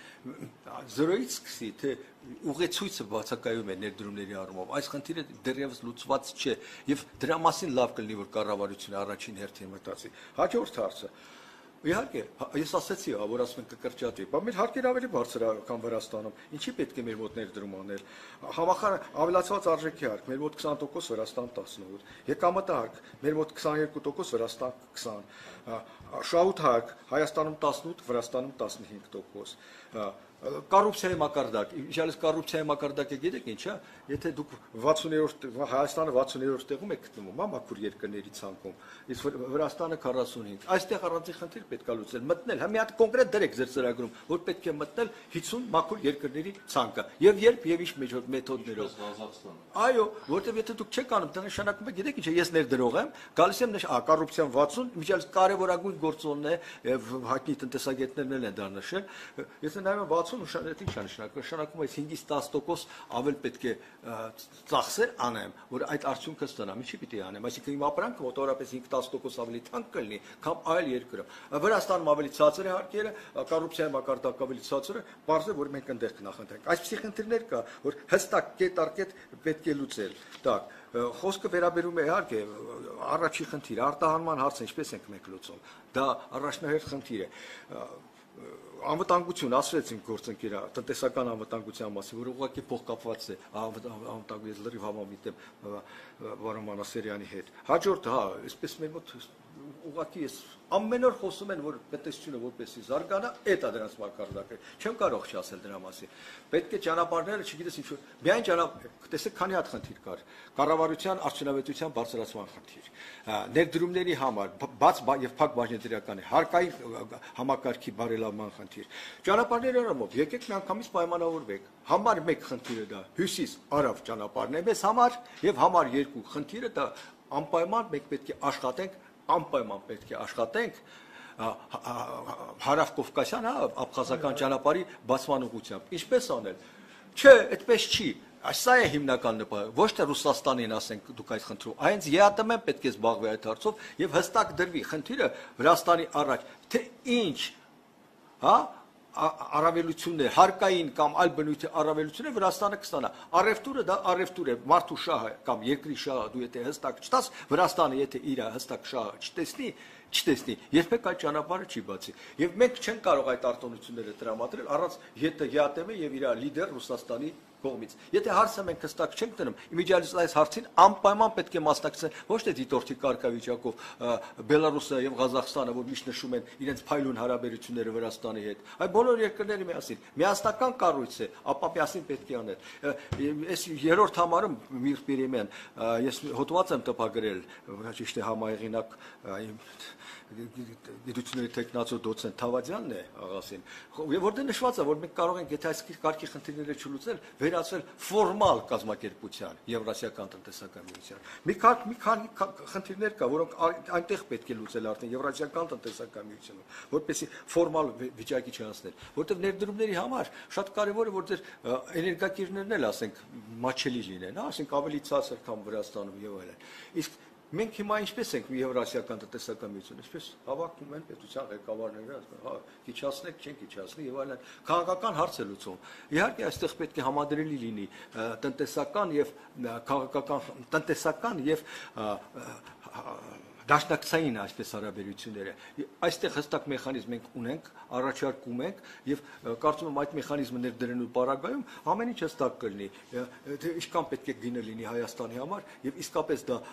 Զրոյից սկսի, թե ուղեցույցը բացակայում է ներդրումների առումով, այս խնդիրը դեռևս լուծված չէ, եւ դրա մասին լավ կլինի, որ կառավարությունը առաջին հերթին մտածի։ Հաջորդ հարցը Իհարկե, ես ասացի, որ ասում են կկրճատվի, բայց մեր հարկերը ավելի բարձր է, քան Վրաստանում։ Ինչի պետք է մեր մոտ ներդրում անել։ Համախառն ավելացված արժեքի հարկ, մեր մոտ քսան տոկոս, Վրաստան տասնութ։ Եկամտահարկ, մեր մոտ քսաներկու տոկոս, Վրաստան քսան։ Շահութահարկ, Հայաստանում տասնութ, Վրաստանում տասնհինգ տոկոս։ Կոռուպցիայի մակարդակ, իհարկե կոռուպցիայի մակարդակը գիտեք ինչ է, եթե դուք վաթսուներորդ Հայաստանը վաթսուներորդ տեղում եք գտնվում, հա մաքուր երկրների ցանկում, իսկ Վրաստանը քառասունհինգ։ Այստեղ առանձին խնդիր պետք է լուծել, մտնել, հա մի հատ կոնկրետ դրեք ձեր ծրագրում, որ պետք է մտնել հիսուն մաքուր երկրների ցանկը։ Եվ երբ եւ ինչ մեթոդներով։ Այո, որտեվ եթե դուք չեք անում, դա նշանակում է, գիտեք ինչ է, ես ներդրող եմ, գալիս եմ նշ, ա կոռուպցիան վաթսուն, միջազգային կարևորագույն գործոնն է, եւ հայտնի տնտեսագետներն են դա նշել։ Եթե նայում եմ վաթսուն նշանակում է նշանակում, նշանակում է հինգից տաս տոկոս ավել պետք է ծախսեր անեմ, որ այդ արդյունքը ստանամ։ Ինչի՞ պիտի անեմ, այսինքն իմ ապրանքը մոտավորապես հինգ տաս տոկոս ավելի թանկ կլինի, քան այլ երկրում։ Վրաստանում ավելի ցածր է հարկերը, կոռուպցիայի մակարդակը ավելի ցածր է, բարձր է, որ մենք այնտեղ կնախընտրենք։ Այսպիսի խնդիրներ կա, որ հստակ կետ առ կետ պետք է լուծել։ Так, խոսքը վերաբերում է իհարկե առաջի խնդիրը, արտահանման հարցը ինչպես ենք մենք լուծում։ Դա առաջնահերթ խնդիր է։ Անվտանգություն, ասացինք գործընկերա, տնտեսական անվտանգության մասին, որ ուղղակի փոխկապված է անվտանգության լրիվ համամիտ եմ Վարոն Մանասերյանի հետ։ Հաջորդը, հա, այսպես մեր մոտ ուղղակի ես ամեն օր խոսում են, որ տնտեսությունը որպեսզի զարգանա, այդ է դրանց մակարդակը։ Չեմ կարող չասել դրա մասին։ Պետք է ճանապարհները, չգիտես ինչ, միայն ճանապարհ, տեսեք, քանի հատ խնդիր կար։ Կառավարության արդյունավետության բարձրացման խնդիր, ներդրումների համար, բաց եւ փակ բաժնետիրական է, հարկային համակարգի բարելավման խնդիր։ Ճանապարհների առումով եկեք միանգամից պայմանավորվենք։ Համար մեկ խնդիրը դա հյուսիս արավ ճանապարհն է մեզ համար եւ համար երկու խնդիրը դա անպայման մենք պետք է աշխատենք, անպայման պետք է աշխատենք հարավ Կովկասյան, աբխազական ճանապարհի բացման ուղղությամբ։ Ինչպես անել։ Չէ, այդպես չի։ Սա է հիմնական նպատակը, ոչ թե Ռուսաստանին ասենք դուք այդ խնդրում, այնց ԵԱՏՄ-ն պետք է զբաղվի այդ հարցով եւ հստակ դրվի խնդիրը Վրաստանի առաջ, թե ինչ, հա, առավելություններ, հարկային կամ այլ բնույթի առավելություններ Վրաստանը կստանա։ Առևտուրը դա առևտուր է, մարդու շահը կամ երկրի շահը, դու եթե հստակ չտաս, Վրաստանը եթե իր հստակ շահը չտեսնի, չտեսնի, երբեք այդ ճանապարհը չի բացի։ Եվ մենք չենք կարող այդ արտոնությունները տրամադրել առանց ԵԱՏՄ եւ իր լիդեր Ռուսաստանի կողմից։ Եթե հարցը մենք հստակ չենք դնում, իմիջիալից այս հարցին անպայման պետք է մասնակցեն ոչ թե դիտորդի կարգավիճակով Բելարուսը եւ Ղազախստանը, որ միշտ նշում են իրենց փայլուն հարաբերությունները Վրաստանի հետ, այլ բոլոր երկրները միասին։ Միասնական կառույց է, ապա միասին պետք է անել։ Այս երրորդ համարում Միր Պիրիմյան, ես հոդված եմ տպագրել, ճիշտ է համահեղինակ գիտությունների տեխնացու դոցենտ Թավադյանն է աղասին, որտեղ նշված է, որ մենք կարող ենք, եթե այս կարգի խնդիրները չլուծել, վերածել ֆորմալ կազմակերպության Եվրասիական տնտեսական միության։ Մի քանի մի քանի խնդիրներ կա, որոնք այնտեղ պետք է լուծել արդեն Եվրասիական տնտեսական միությունում, որպեսզի ֆորմալ վիճակի չհասնել, որտեղ ներդրումների համար շատ կարևոր է, որ ձեր էներգակիրներն էլ, ասենք, մատչելի լինեն, հա, ասենք ավելի ցածր, քան Վրաստանում եւ այլն։ Իսկ մենք հիմա ինչպես ենք Եվրասիական տնտեսական միություն, այսպես հավաքում են պետության ղեկավարները, հա, քիչացնեք, չեն քիչացնի եւ այլն, քաղաքական հարց է լուծում։ Իհարկե, այստեղ պետք է համադրելի լինի տնտեսական եւ քաղաքական, տնտեսական եւ դաշնակցային այսպես հարաբերությունները։ Այստեղ հստակ մեխանիզմ մենք ունենք, առաջարկում ենք եւ կարծում եմ այդ մեխանիզմը ներդրելու պարագայում ամեն ինչ հստակ կլինի։ Ինչքան պետք է գինը լինի Հայաստանի համար եւ իսկապես դա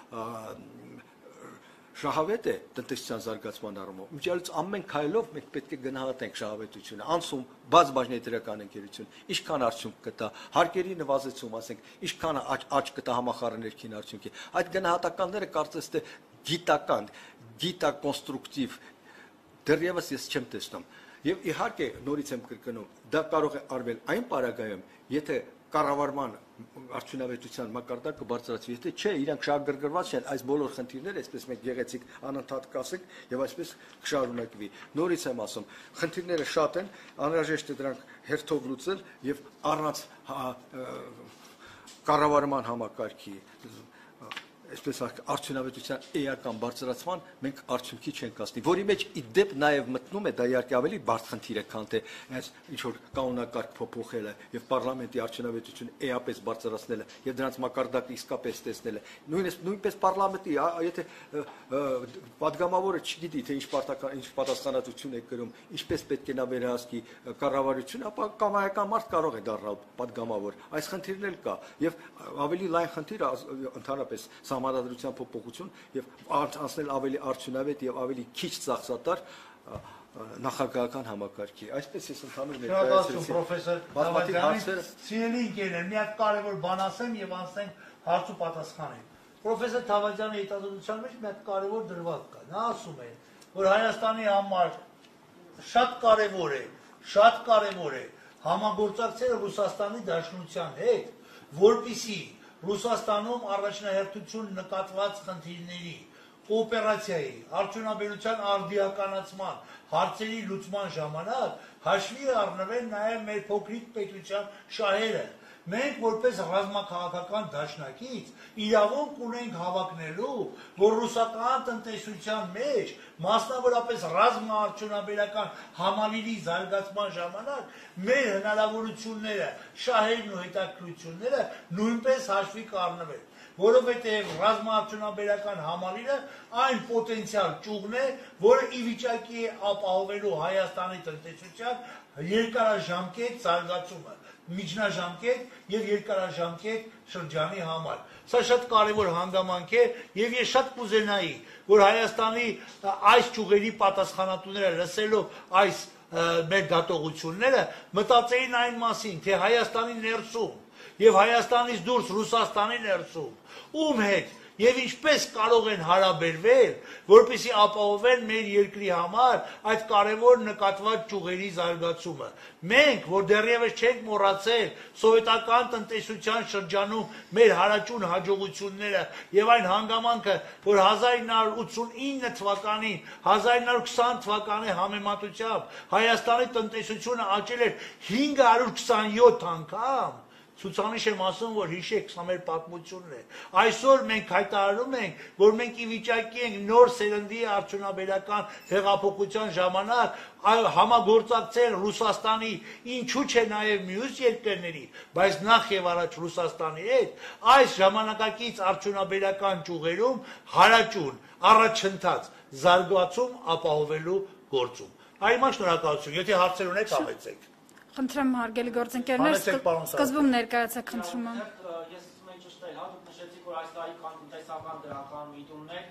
շահավետ է տնտեսության զարգացման առումով։ Միջալից ամեն քայլով մենք պետք է գնահատենք շահավետությունը, անցում բաց բաժնետիրական ընկերություն, ինչքան արդյունք կտա, հարկերի նվազեցում, ասենք, ինչքան աճ կտա համախառն ներքին արդյունքի։ Այդ գնահատականները կարծես թե գիտական, գիտակոնստրուկտիվ դեռևս ես չեմ տեսնում։ Եվ իհարկե նորից եմ կրկնում, դա կարող է արվել այն պարագայում, եթե կառավարման արդյունավետության մակարդակը բարձրացվի, եթե չէ, իրանք շահագրգռված չեն, այս բոլոր խնդիրները, այսպես մենք գեղեցիկ անընդհատ կասենք եւ այսպես կշարունակվի։ Նորից եմ ասում, խնդիրները շատ են, անհրաժեշտ է դրանք հերթով լուծել եւ առանց կառավարման համակարգի այսպես արդյունավետության էական բարձրացման մենք արդյունքի չենք հասնի, որի մեջ ի դեպ նաև մտնում է դա իհարկե ավելի բարդ խնդիր է, քան թե այս ինչ որ կանոնակարգ փոփոխելը եւ պարլամենտի արդյունավետությունը էապես բարձրացնելը եւ դրանց մակարդակը իսկապես տեսնելը։ Նույնիսկ նույնպես պարլամենտի, եթե падգամավորը չգիտի թե ինչ պարտական ինչ պատասխանատվություն է կրում, ինչպես պետք է նա վերահսկի կառավարությունը, ապա կամայական մարդ կարող է դառնալ падգամավոր։ Այս խնդիրն էլ կա եւ ավելի լայն խնդիր ընդհանրապես համարտադրության փոփոխություն եւ անցնել ավելի արդյունավետ եւ ավելի քիչ ծախսատար նախագահական համակարգի։ Այսպես ես ընդհանուր ներկայացրեցի պրոֆեսոր Թավադյանի սիրելի ընկերներ, մի հատ կարևոր բան ասեմ եւ անցնենք հարց ու պատասխանին։ Պրոֆեսոր Թավադյանի հետազոտության մեջ մի հատ կարևոր դրվագ կա։ Նա ասում է, որ Հայաստանի համար շատ կարևոր է, շատ կարևոր է համագործակցել Ռուսաստանի Դաշնության հետ, որպեսզի Ռուսաստանում առաջնահերթություն նկատված խնդիրների, կոոպերացիայի, արդյունաբերության արդիականացման, հարցերի լուծման ժամանակ հաշվի առնվեն նաև մեր փոքրիկ պետության շահերը։ Մենք որպես ռազմաքաղաքական դաշնակից իրավունք ունենք հավակնելու, որ ռուսական տնտեսության մեջ, մասնավորապես ռազմաարդյունաբերական համալիրի զարգացման ժամանակ մեր հնարավորությունները, շահերն ու հետաքրքրությունները նույնպես հաշվի կառնվեն, որովհետև ռազմաարդյունաբերական համալիրը այն պոտենցիալ ճյուղն է, որը ի վիճակի է ապահովելու Հայաստանի տնտեսության երկարաժամկետ զարգացումը, միջնաժամկետ եւ երկարաժամկետ շրջանի համար։ Սա շատ կարևոր հանգամանք է եւ ես շատ կուզենայի, որ Հայաստանի այս ճյուղերի պատասխանատուները լսելով այս մեր դատողությունները մտածեին այն մասին, թե Հայաստանի ներսում եւ Հայաստանից դուրս Ռուսաստանի ներսում ում հետ եւ ինչպես կարող են հարաբերվել, որպեսզի ապահովեն մեր երկրի համար այդ կարևոր նկատված ճյուղերի զարգացումը։ Մենք, որ դեռևս չենք մոռացել սովետական տնտեսության շրջանում մեր հարաճուն հաջողությունները եւ այն հանգամանքը, որ հազար ինը հարյուր ութսունինը թվականին, հազար ինը հարյուր քսան թվականի համեմատությամբ Հայաստանի տնտեսությունը աճել էր հինգ հարյուր քսանյոթ անգամ։ Ցուցանիշ եմ ասում, որ հիշեք, սա մեր պատմությունն է։ Այսօր մենք հայտարարում ենք, որ մենք ի վիճակի ենք նոր սերնդի արդյունաբերական հեղափոխության ժամանակ համագործակցել Ռուսաստանի, ինչու՞ չէ նաև մյուս երկրների, բայց նախ եւ առաջ Ռուսաստանի հետ, այս ժամանակակից արդյունաբերական ճյուղերում հարաճուն, առաջընթաց, զարգացում ապահովելու գործում։ Այո, շնորհակալություն, եթե հարցեր ունեք, համեցեք։ Խնդրեմ հարգելի գործընկերներ, սկզբում ներկայացեք խնդրումը։ Ես ուզում եմ ճշտել, հա դուք նշեցիք, որ այս տարի կան տնտեսական դրական միտումներ,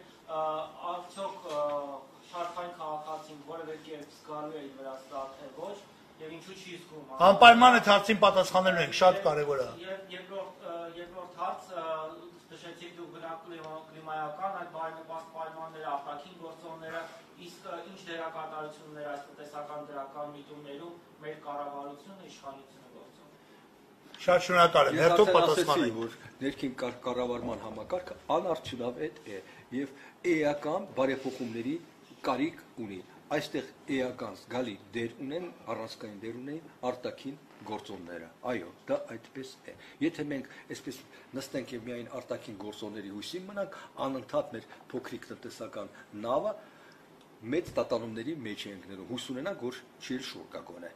արդյոք շարքային քաղաքացին որևէ կերպ զգալու է իր վրա սա թե ոչ, եւ ինչու չի զգում։ Անպայման այդ հարցին պատասխանելու ենք, շատ կարևոր է։ Եվ երկրորդ երկրորդ հարց, նշեցիք դուք կլիմայական այդ բարենպաստ պայմանները, արտաքին գործոնները, իսկ ինչ դերակատարություններ այս տնտեսական դրական միտումներում մեր կառավարությունը, իշխանությունը գործում։ Շատ շնորհակալ եմ, հերթով պատասխանեմ, որ ներքին կառավարման համակարգը անարդյունավետ է եւ էական բարեփոխումների կարիք ունի։ Այստեղ էական զգալի դեր ունեն, առանցքային դեր ունեն արտաքին գործոնները։ Այո, դա այդպես է։ Եթե մենք այսպես նստենք եւ միայն արտաքին գործոնների հույսին մնանք, անընդհատ մեր փոքրիկ տնտեսական նավը մեծ տատանումների մեջ ենք ներում, հույս ունենանք, որ չի շուր կա գոնե։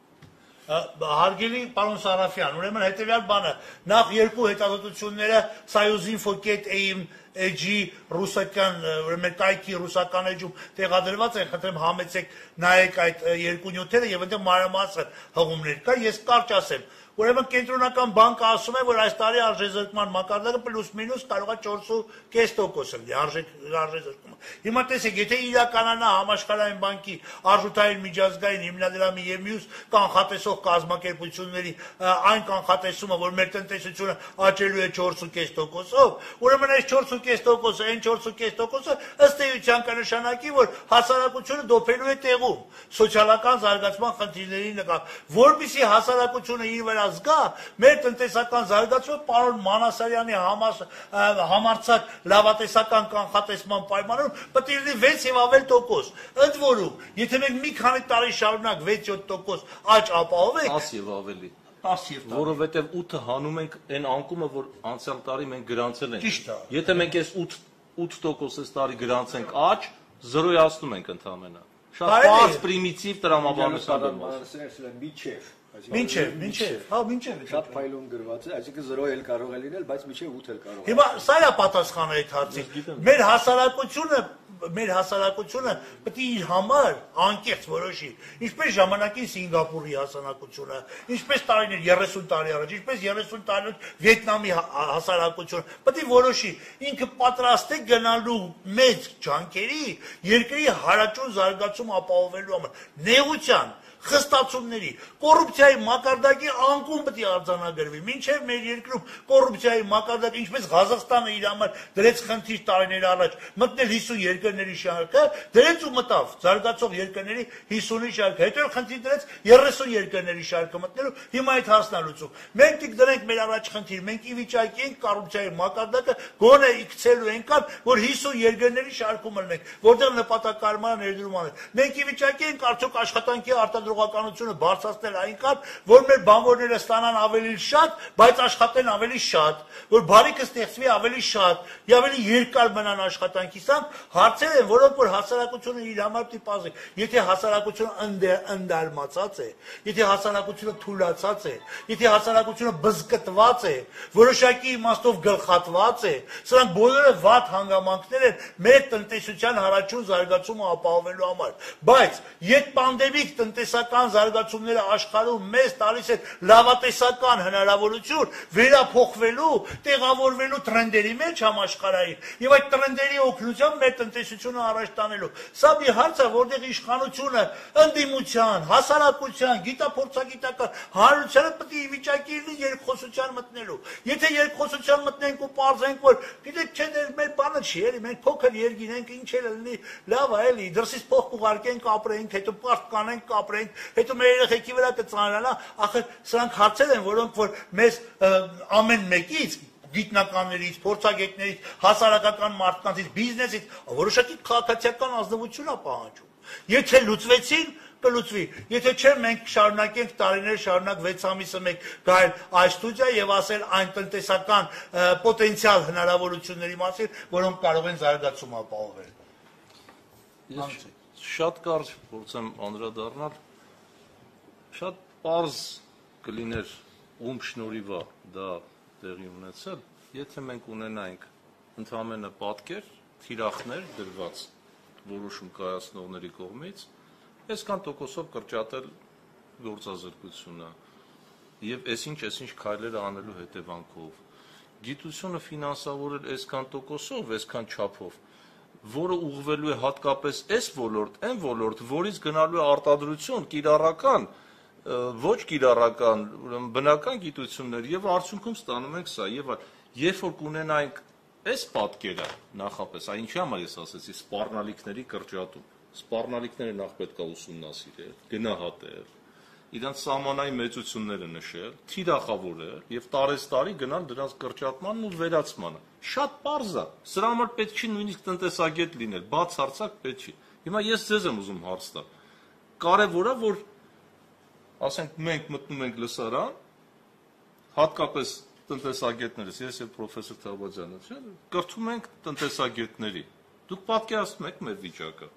Հարգելի պարոն Սարաֆյան, ուրեմն հետևյալ բանը, նախ երկու հետազոտությունները Soyuz.info.am էջի ռուսական, ուրեմն կայքի ռուսական էջում տեղադրված են, խնդրեմ համեցեք, նայեք այդ երկու նյութերը եւ այնտեղ մանրամասն հղումներ կա, ես կարճ ասեմ։ Ուրեմն կենտրոնական բանկը ասում է, որ այս տարի արժեզրկման մակարդակը պլյուս մինուս կարող է չորս կես տոկոս լինի արժեզրկումը։ Հիմա տեսեք, եթե իրականանա համաշխարհային բանկի արժութային միջազգային հիմնադրամի եւ մյուս կանխատեսող կազմակերպությունների այն կանխատեսումը, որ մեր տնտեսությունը աճելու է չորս կես տոկոսով, ուրեմն այս չորս կես տոկոսը, այն չորս կես տոկոսը ըստ էության կնշանակի, որ հասարակությունը դոփելու է տեղում սոցիալական զարգացման խնդիրների նկատմամբ, որպեսզի հասարակությունը իր վրա զգա, մեր տնտեսական զարգացումը պարոն Մանասարյանի համարձակ լավատեսական կանխատեսման պայմաններում պետք է լինի վեց եւ ավել տոկոս։ Ընդ որում, եթե մենք մի քանի տարի շարունակ վեց յոթ տոկոս աճ ապահովենք, դաս եւ ավելի տասը տարի։ Որովհետև ութը հանում ենք այն անկումը, որ անցյալ տարի մենք գրանցել ենք։ Ճիշտ է։ Եթե մենք այս ութ տոկոս այս տարի գրանցենք աճ, զրոյացնում ենք ընդհանրապես։ Շատ բարձ պրիմիտիվ տրամաբանության Միջև Մինչև, մինչև, հա, մինչև։ Շատ փայլուն գրված է, այսինքն զրո էլ կարող է լինել, բայց միջև ութ էլ կարող է։ Հիմա սա է պատասխանը այդ հարցին։ Մեր հասարակությունը, մեր հասարակությունը պետք է իր համար անկեղծ որոշի, ինչպես ժամանակին Սինգապուրի հասարակությունը, ինչպես տարիներ երեսուն տարի առաջ, ինչպես երեսուն տարի առաջ Վիետնամի հասարակությունը, պետք է որոշի, ինքը պատրաստ է գնալու մեծ ջանքերի երկրի հարաճուն զարգացում ապահովելու համար, նեղության խստացումների, կոռուպցիայի մակարդակի անկում պետք է արձանագրվի։ Մինչև մեր երկրում կոռուպցիայի մակարդակը, ինչպես Ղազախստանը իր համար դրեց խնդիր տարիներ առաջ, մտնել հիսուն երկրների շարքը, դրեց ու մտավ զարգացող երկրների հիսունի շարքը, հետո էլ խնդիր դրեց երեսուն երկրների շարքը մտնելու, հիմա այդ հասնալուծում։ Մենք դիք դրենք մեր առաջ խնդիր, մենք ի վիճակի ենք կոռուպցիայի մակարդակը գոնե իքցելու ենքան, որ հիսուն երկրների շարքում լինենք, որտեղ նպատակարարման ներդրում անել։ Մենք ի վիճակի ենք արդյոք աշխատանքի արտադրողականությունը բարձրացնել այնքան, որ մեր բանվորները ստանան ավելի շատ, բայց աշխատեն ավելի շատ, որ բարիքը ստեղծվի ավելի շատ, եւ ավելի երկար մնան աշխատանքի սամ, հարցեր են, որոնք որ հասարակությունը իր համար պիտի պարզի։ Եթե հասարակությունը ընդդալմացած է, եթե հասարակությունը թուլացած է, եթե հասարակությունը բզկտված է, որոշակի իմաստով գլխատված է, սրանք բոլորը վատ հանգամանքներ են մեր տնտեսության հարաճուն զարգացումը ապահովելու համար։ Բայց երբ պանդեմիկ տնտեսական զարգացումները աշխարհում մեզ տալիս են լավատեսական հնարավորություն վերափոխվելու, տեղավորվելու տրենդերի մեջ համաշխարհային եւ այդ տրենդերի օգնությամբ մեր տնտեսությունը առաջ տանելու։ Սա մի հարց է, որտեղ իշխանությունը ընդդիմության, հասարակության, գիտափորձագիտական հանրությանը պետք է վիճակի լինի երկխոսության մտնելու։ Եթե երկխոսության մտնենք ու պարզենք, որ գիտեք, չէ, մեր բանը չի, էլի մենք փոքր երկին ենք, ինչ էլ լինի, լավ է, էլի, դրսից փող կուղարկենք, ապրենք, հետո պարտ կանենք, կապրենք, հետո մեր երեխեքի վրա կծանրանա, ախր սրանք հարցեր են, որոնք որ մեզ ամեն մեկից գիտնականներից, փորձագետներից, հասարակական մարդկանցից, բիզնեսից որոշակի քաղաքացիական ազնվություն է պահանջում։ Եթե լուծվեցին, կլուծվի։ Եթե չէ, մենք շարունակենք տարիներ շարունակ վեց ամիսը մեկ գալ այս ստուդիա եւ ասել այն տնտեսական պոտենցիալ հնարավորությունների մասին, որոնք կարող են զարգացում ապահովել։ Ես շատ կարճ փորձեմ անդրադառնալ, շատ պարզ կլիներ ում շնորհիվ է դա տեղի ունեցել, եթե մենք ունենայինք ընդհանրապես պատկեր, թիրախներ դրված որոշում կայացնողների կողմից, այսքան տոկոսով կրճատել գործազրկությունը եւ այսինչ այսինչ քայլեր անելու հետևանքով գիտությունը ֆինանսավորել այսքան տոկոսով, այսքան չափով, որը ուղղվելու է հատկապես այս ոլորտ, այն ոլորտ, որից գնալու է արտադրություն, կիրառական, ոչ կիրառական, ուրեմն բնական գիտություններ եւ արդյունքում ստանում ենք սա եւ երբ որ կունենայինք այս պատկերը նախապես, այն ինչի համար ես ասեցի, սպառնալիքների կրճատում, սպառնալիքները նախ պետք է ուսումնասիրել, գնահատել, իրանց սահմանային մեծությունները նշել, թիրախավորել եւ տարեստարի գնալ դրանց կրճատմանն ու վերացմանը։ Շատ պարզ է, սրա համար պետք չի նույնիսկ տնտեսագետ լինել, բացարձակ պետք չի։ Հիմա ես ձեզ եմ ուզում հարց տալ։ Կարևոր է, որ ասենք մենք մտնում ենք լսարան, հատկապես տնտեսագետներս, ես եւ պրոֆեսոր Թավադյանը, չէ՞, կրթում ենք տնտեսագետների։ Դուք պատկերացնում եք մեր վիճակը։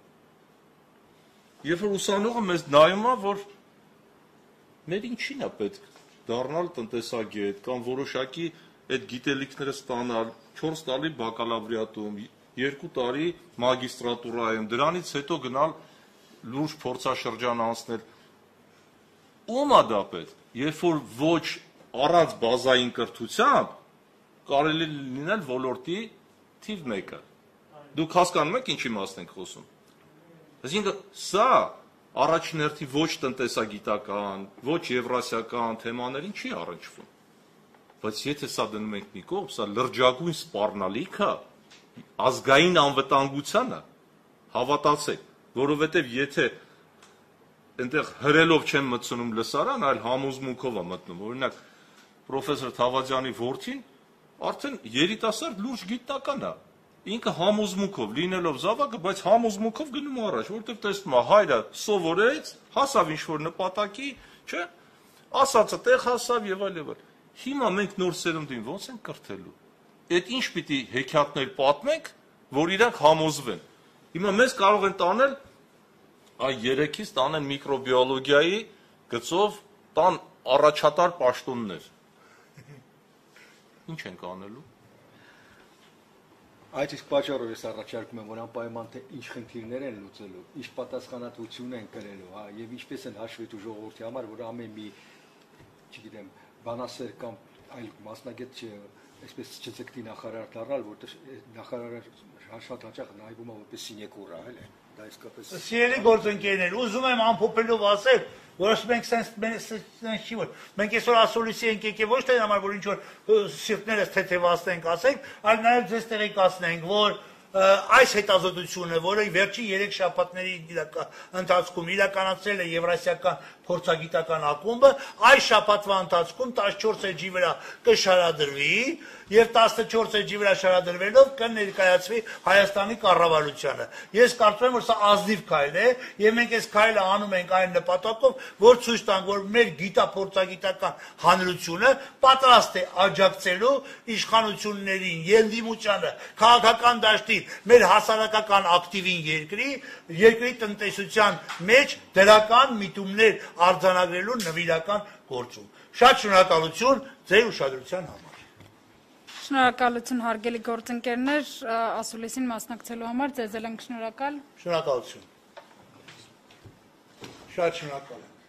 Երբ որ ուսանողը մեզ նայում է, որ մեր ինչին է պետք դառնալ տնտեսագետ կամ որոշակի այդ գիտելիքները ստանալ, չորս տարի բակալավրիատում, երկու տարի մագիստրատուրայում, դրանից հետո գնալ լուրջ փորձաշրջան անցնել։ Ո՞մ է դա պետք, երբ որ ոչ առանց բազային կրթությամբ կարելի լինել ոլորտի թիվ մեկը։ Դուք հասկանում եք ինչի մասն ենք խոսում։ Այսինքն սա առաջին հերթին ոչ տնտեսագիտական, ոչ եվրասիական թեմաներին չի առնչվում։ Բայց եթե սա դնում ենք մի կողմ, սա լրջագույն սպառնալիք է ազգային անվտանգությանը, հավատացեք, որովհետև եթե այնտեղ հրելով չեն մտցնում լսարան, այլ համոզմունքով է մտնում։ Օրինակ, պրոֆեսոր Թավադյանի որդին արդեն երիտասարդ լուրջ գիտնական է։ Ինքը համոզմունքով, լինելով զավակը, բայց համոզմունքով գնում առաջ, որովհետև տեսնում է հայրը սովորեց, հասավ ինչ-որ նպատակի, չէ՞, ասածը տեղ հասավ եւ այլ եւ այլ։ Հիմա մենք նոր սերունդին ո՞նց ենք կրթելու։ Այդ ինչ պիտի հեքիաթներ պատմենք, որ իրանք համոզվեն։ Հիմա մեզ կարող են տանել այ երեքից տանեն միկրոբիոլոգիայի գծով տան առաջատար պաշտոններ։ Ինչ ենք անելու։ Այդ իսկ պատճառով ես առաջարկում եմ, որ անպայման թե ինչ խնդիրներ են լուծելու, ինչ պատասխանատվություն են կրելու, հա, եւ ինչպես են հաշվետու ժողովրդի համար, որ ամեն մի, չգիտեմ, բանասեր կամ այլ մասնագետ այսպես չձգտի նախարար դառնալ, որտեղ նախարարը շատ հաճախ նայվում է որպես սինեկուրա, էլի։ Դա իսկապես Սիրելի գործընկերներ, ուզում եմ ամփոփելով ասել, որ մենք sense չի որ մենք այսօր ասոլիսի ենք եկել ոչ թե համար որ ինչ որ սիրտներս թեթևացնենք ասենք, այլ նաև ձեզ տեղեկացնենք, որ այս հետազոտությունը, որը վերջի երեք շաբաթների ընթացքում իրականացրել է Եվրասիական փորձագիտական ակումբը, այս շաբաթվա ընթացքում տասնչորս էջի վրա կշարադրվի եւ տասնչորս էջի վրա շարադրվելով կներկայացվի Հայաստանի կառավարությանը։ Ես կարծում եմ, որ սա ազնիվ քայլ է եւ մենք այս քայլը անում ենք այն նպատակով, որ ցույց տանք, որ մեր գիտափորձագիտական հանրությունը պատրաստ է աջակցելու իշխանություններին, ելդիմությանը, քաղաքական դաշտին, մեր հասարակական ակտիվին երկրի, երկրի տնտեսության մեջ դրական միտումներ արձանագրելու նվիրական գործում։ Շատ շնորհակալություն ձեր ուշադրության համար։ Շնորհակալություն հարգելի գործընկերներ, ասուլիսին մասնակցելու համար ձեզ էլ ենք շնորհակալ։ Շնորհակալություն։ Շատ շնորհակալ եմ։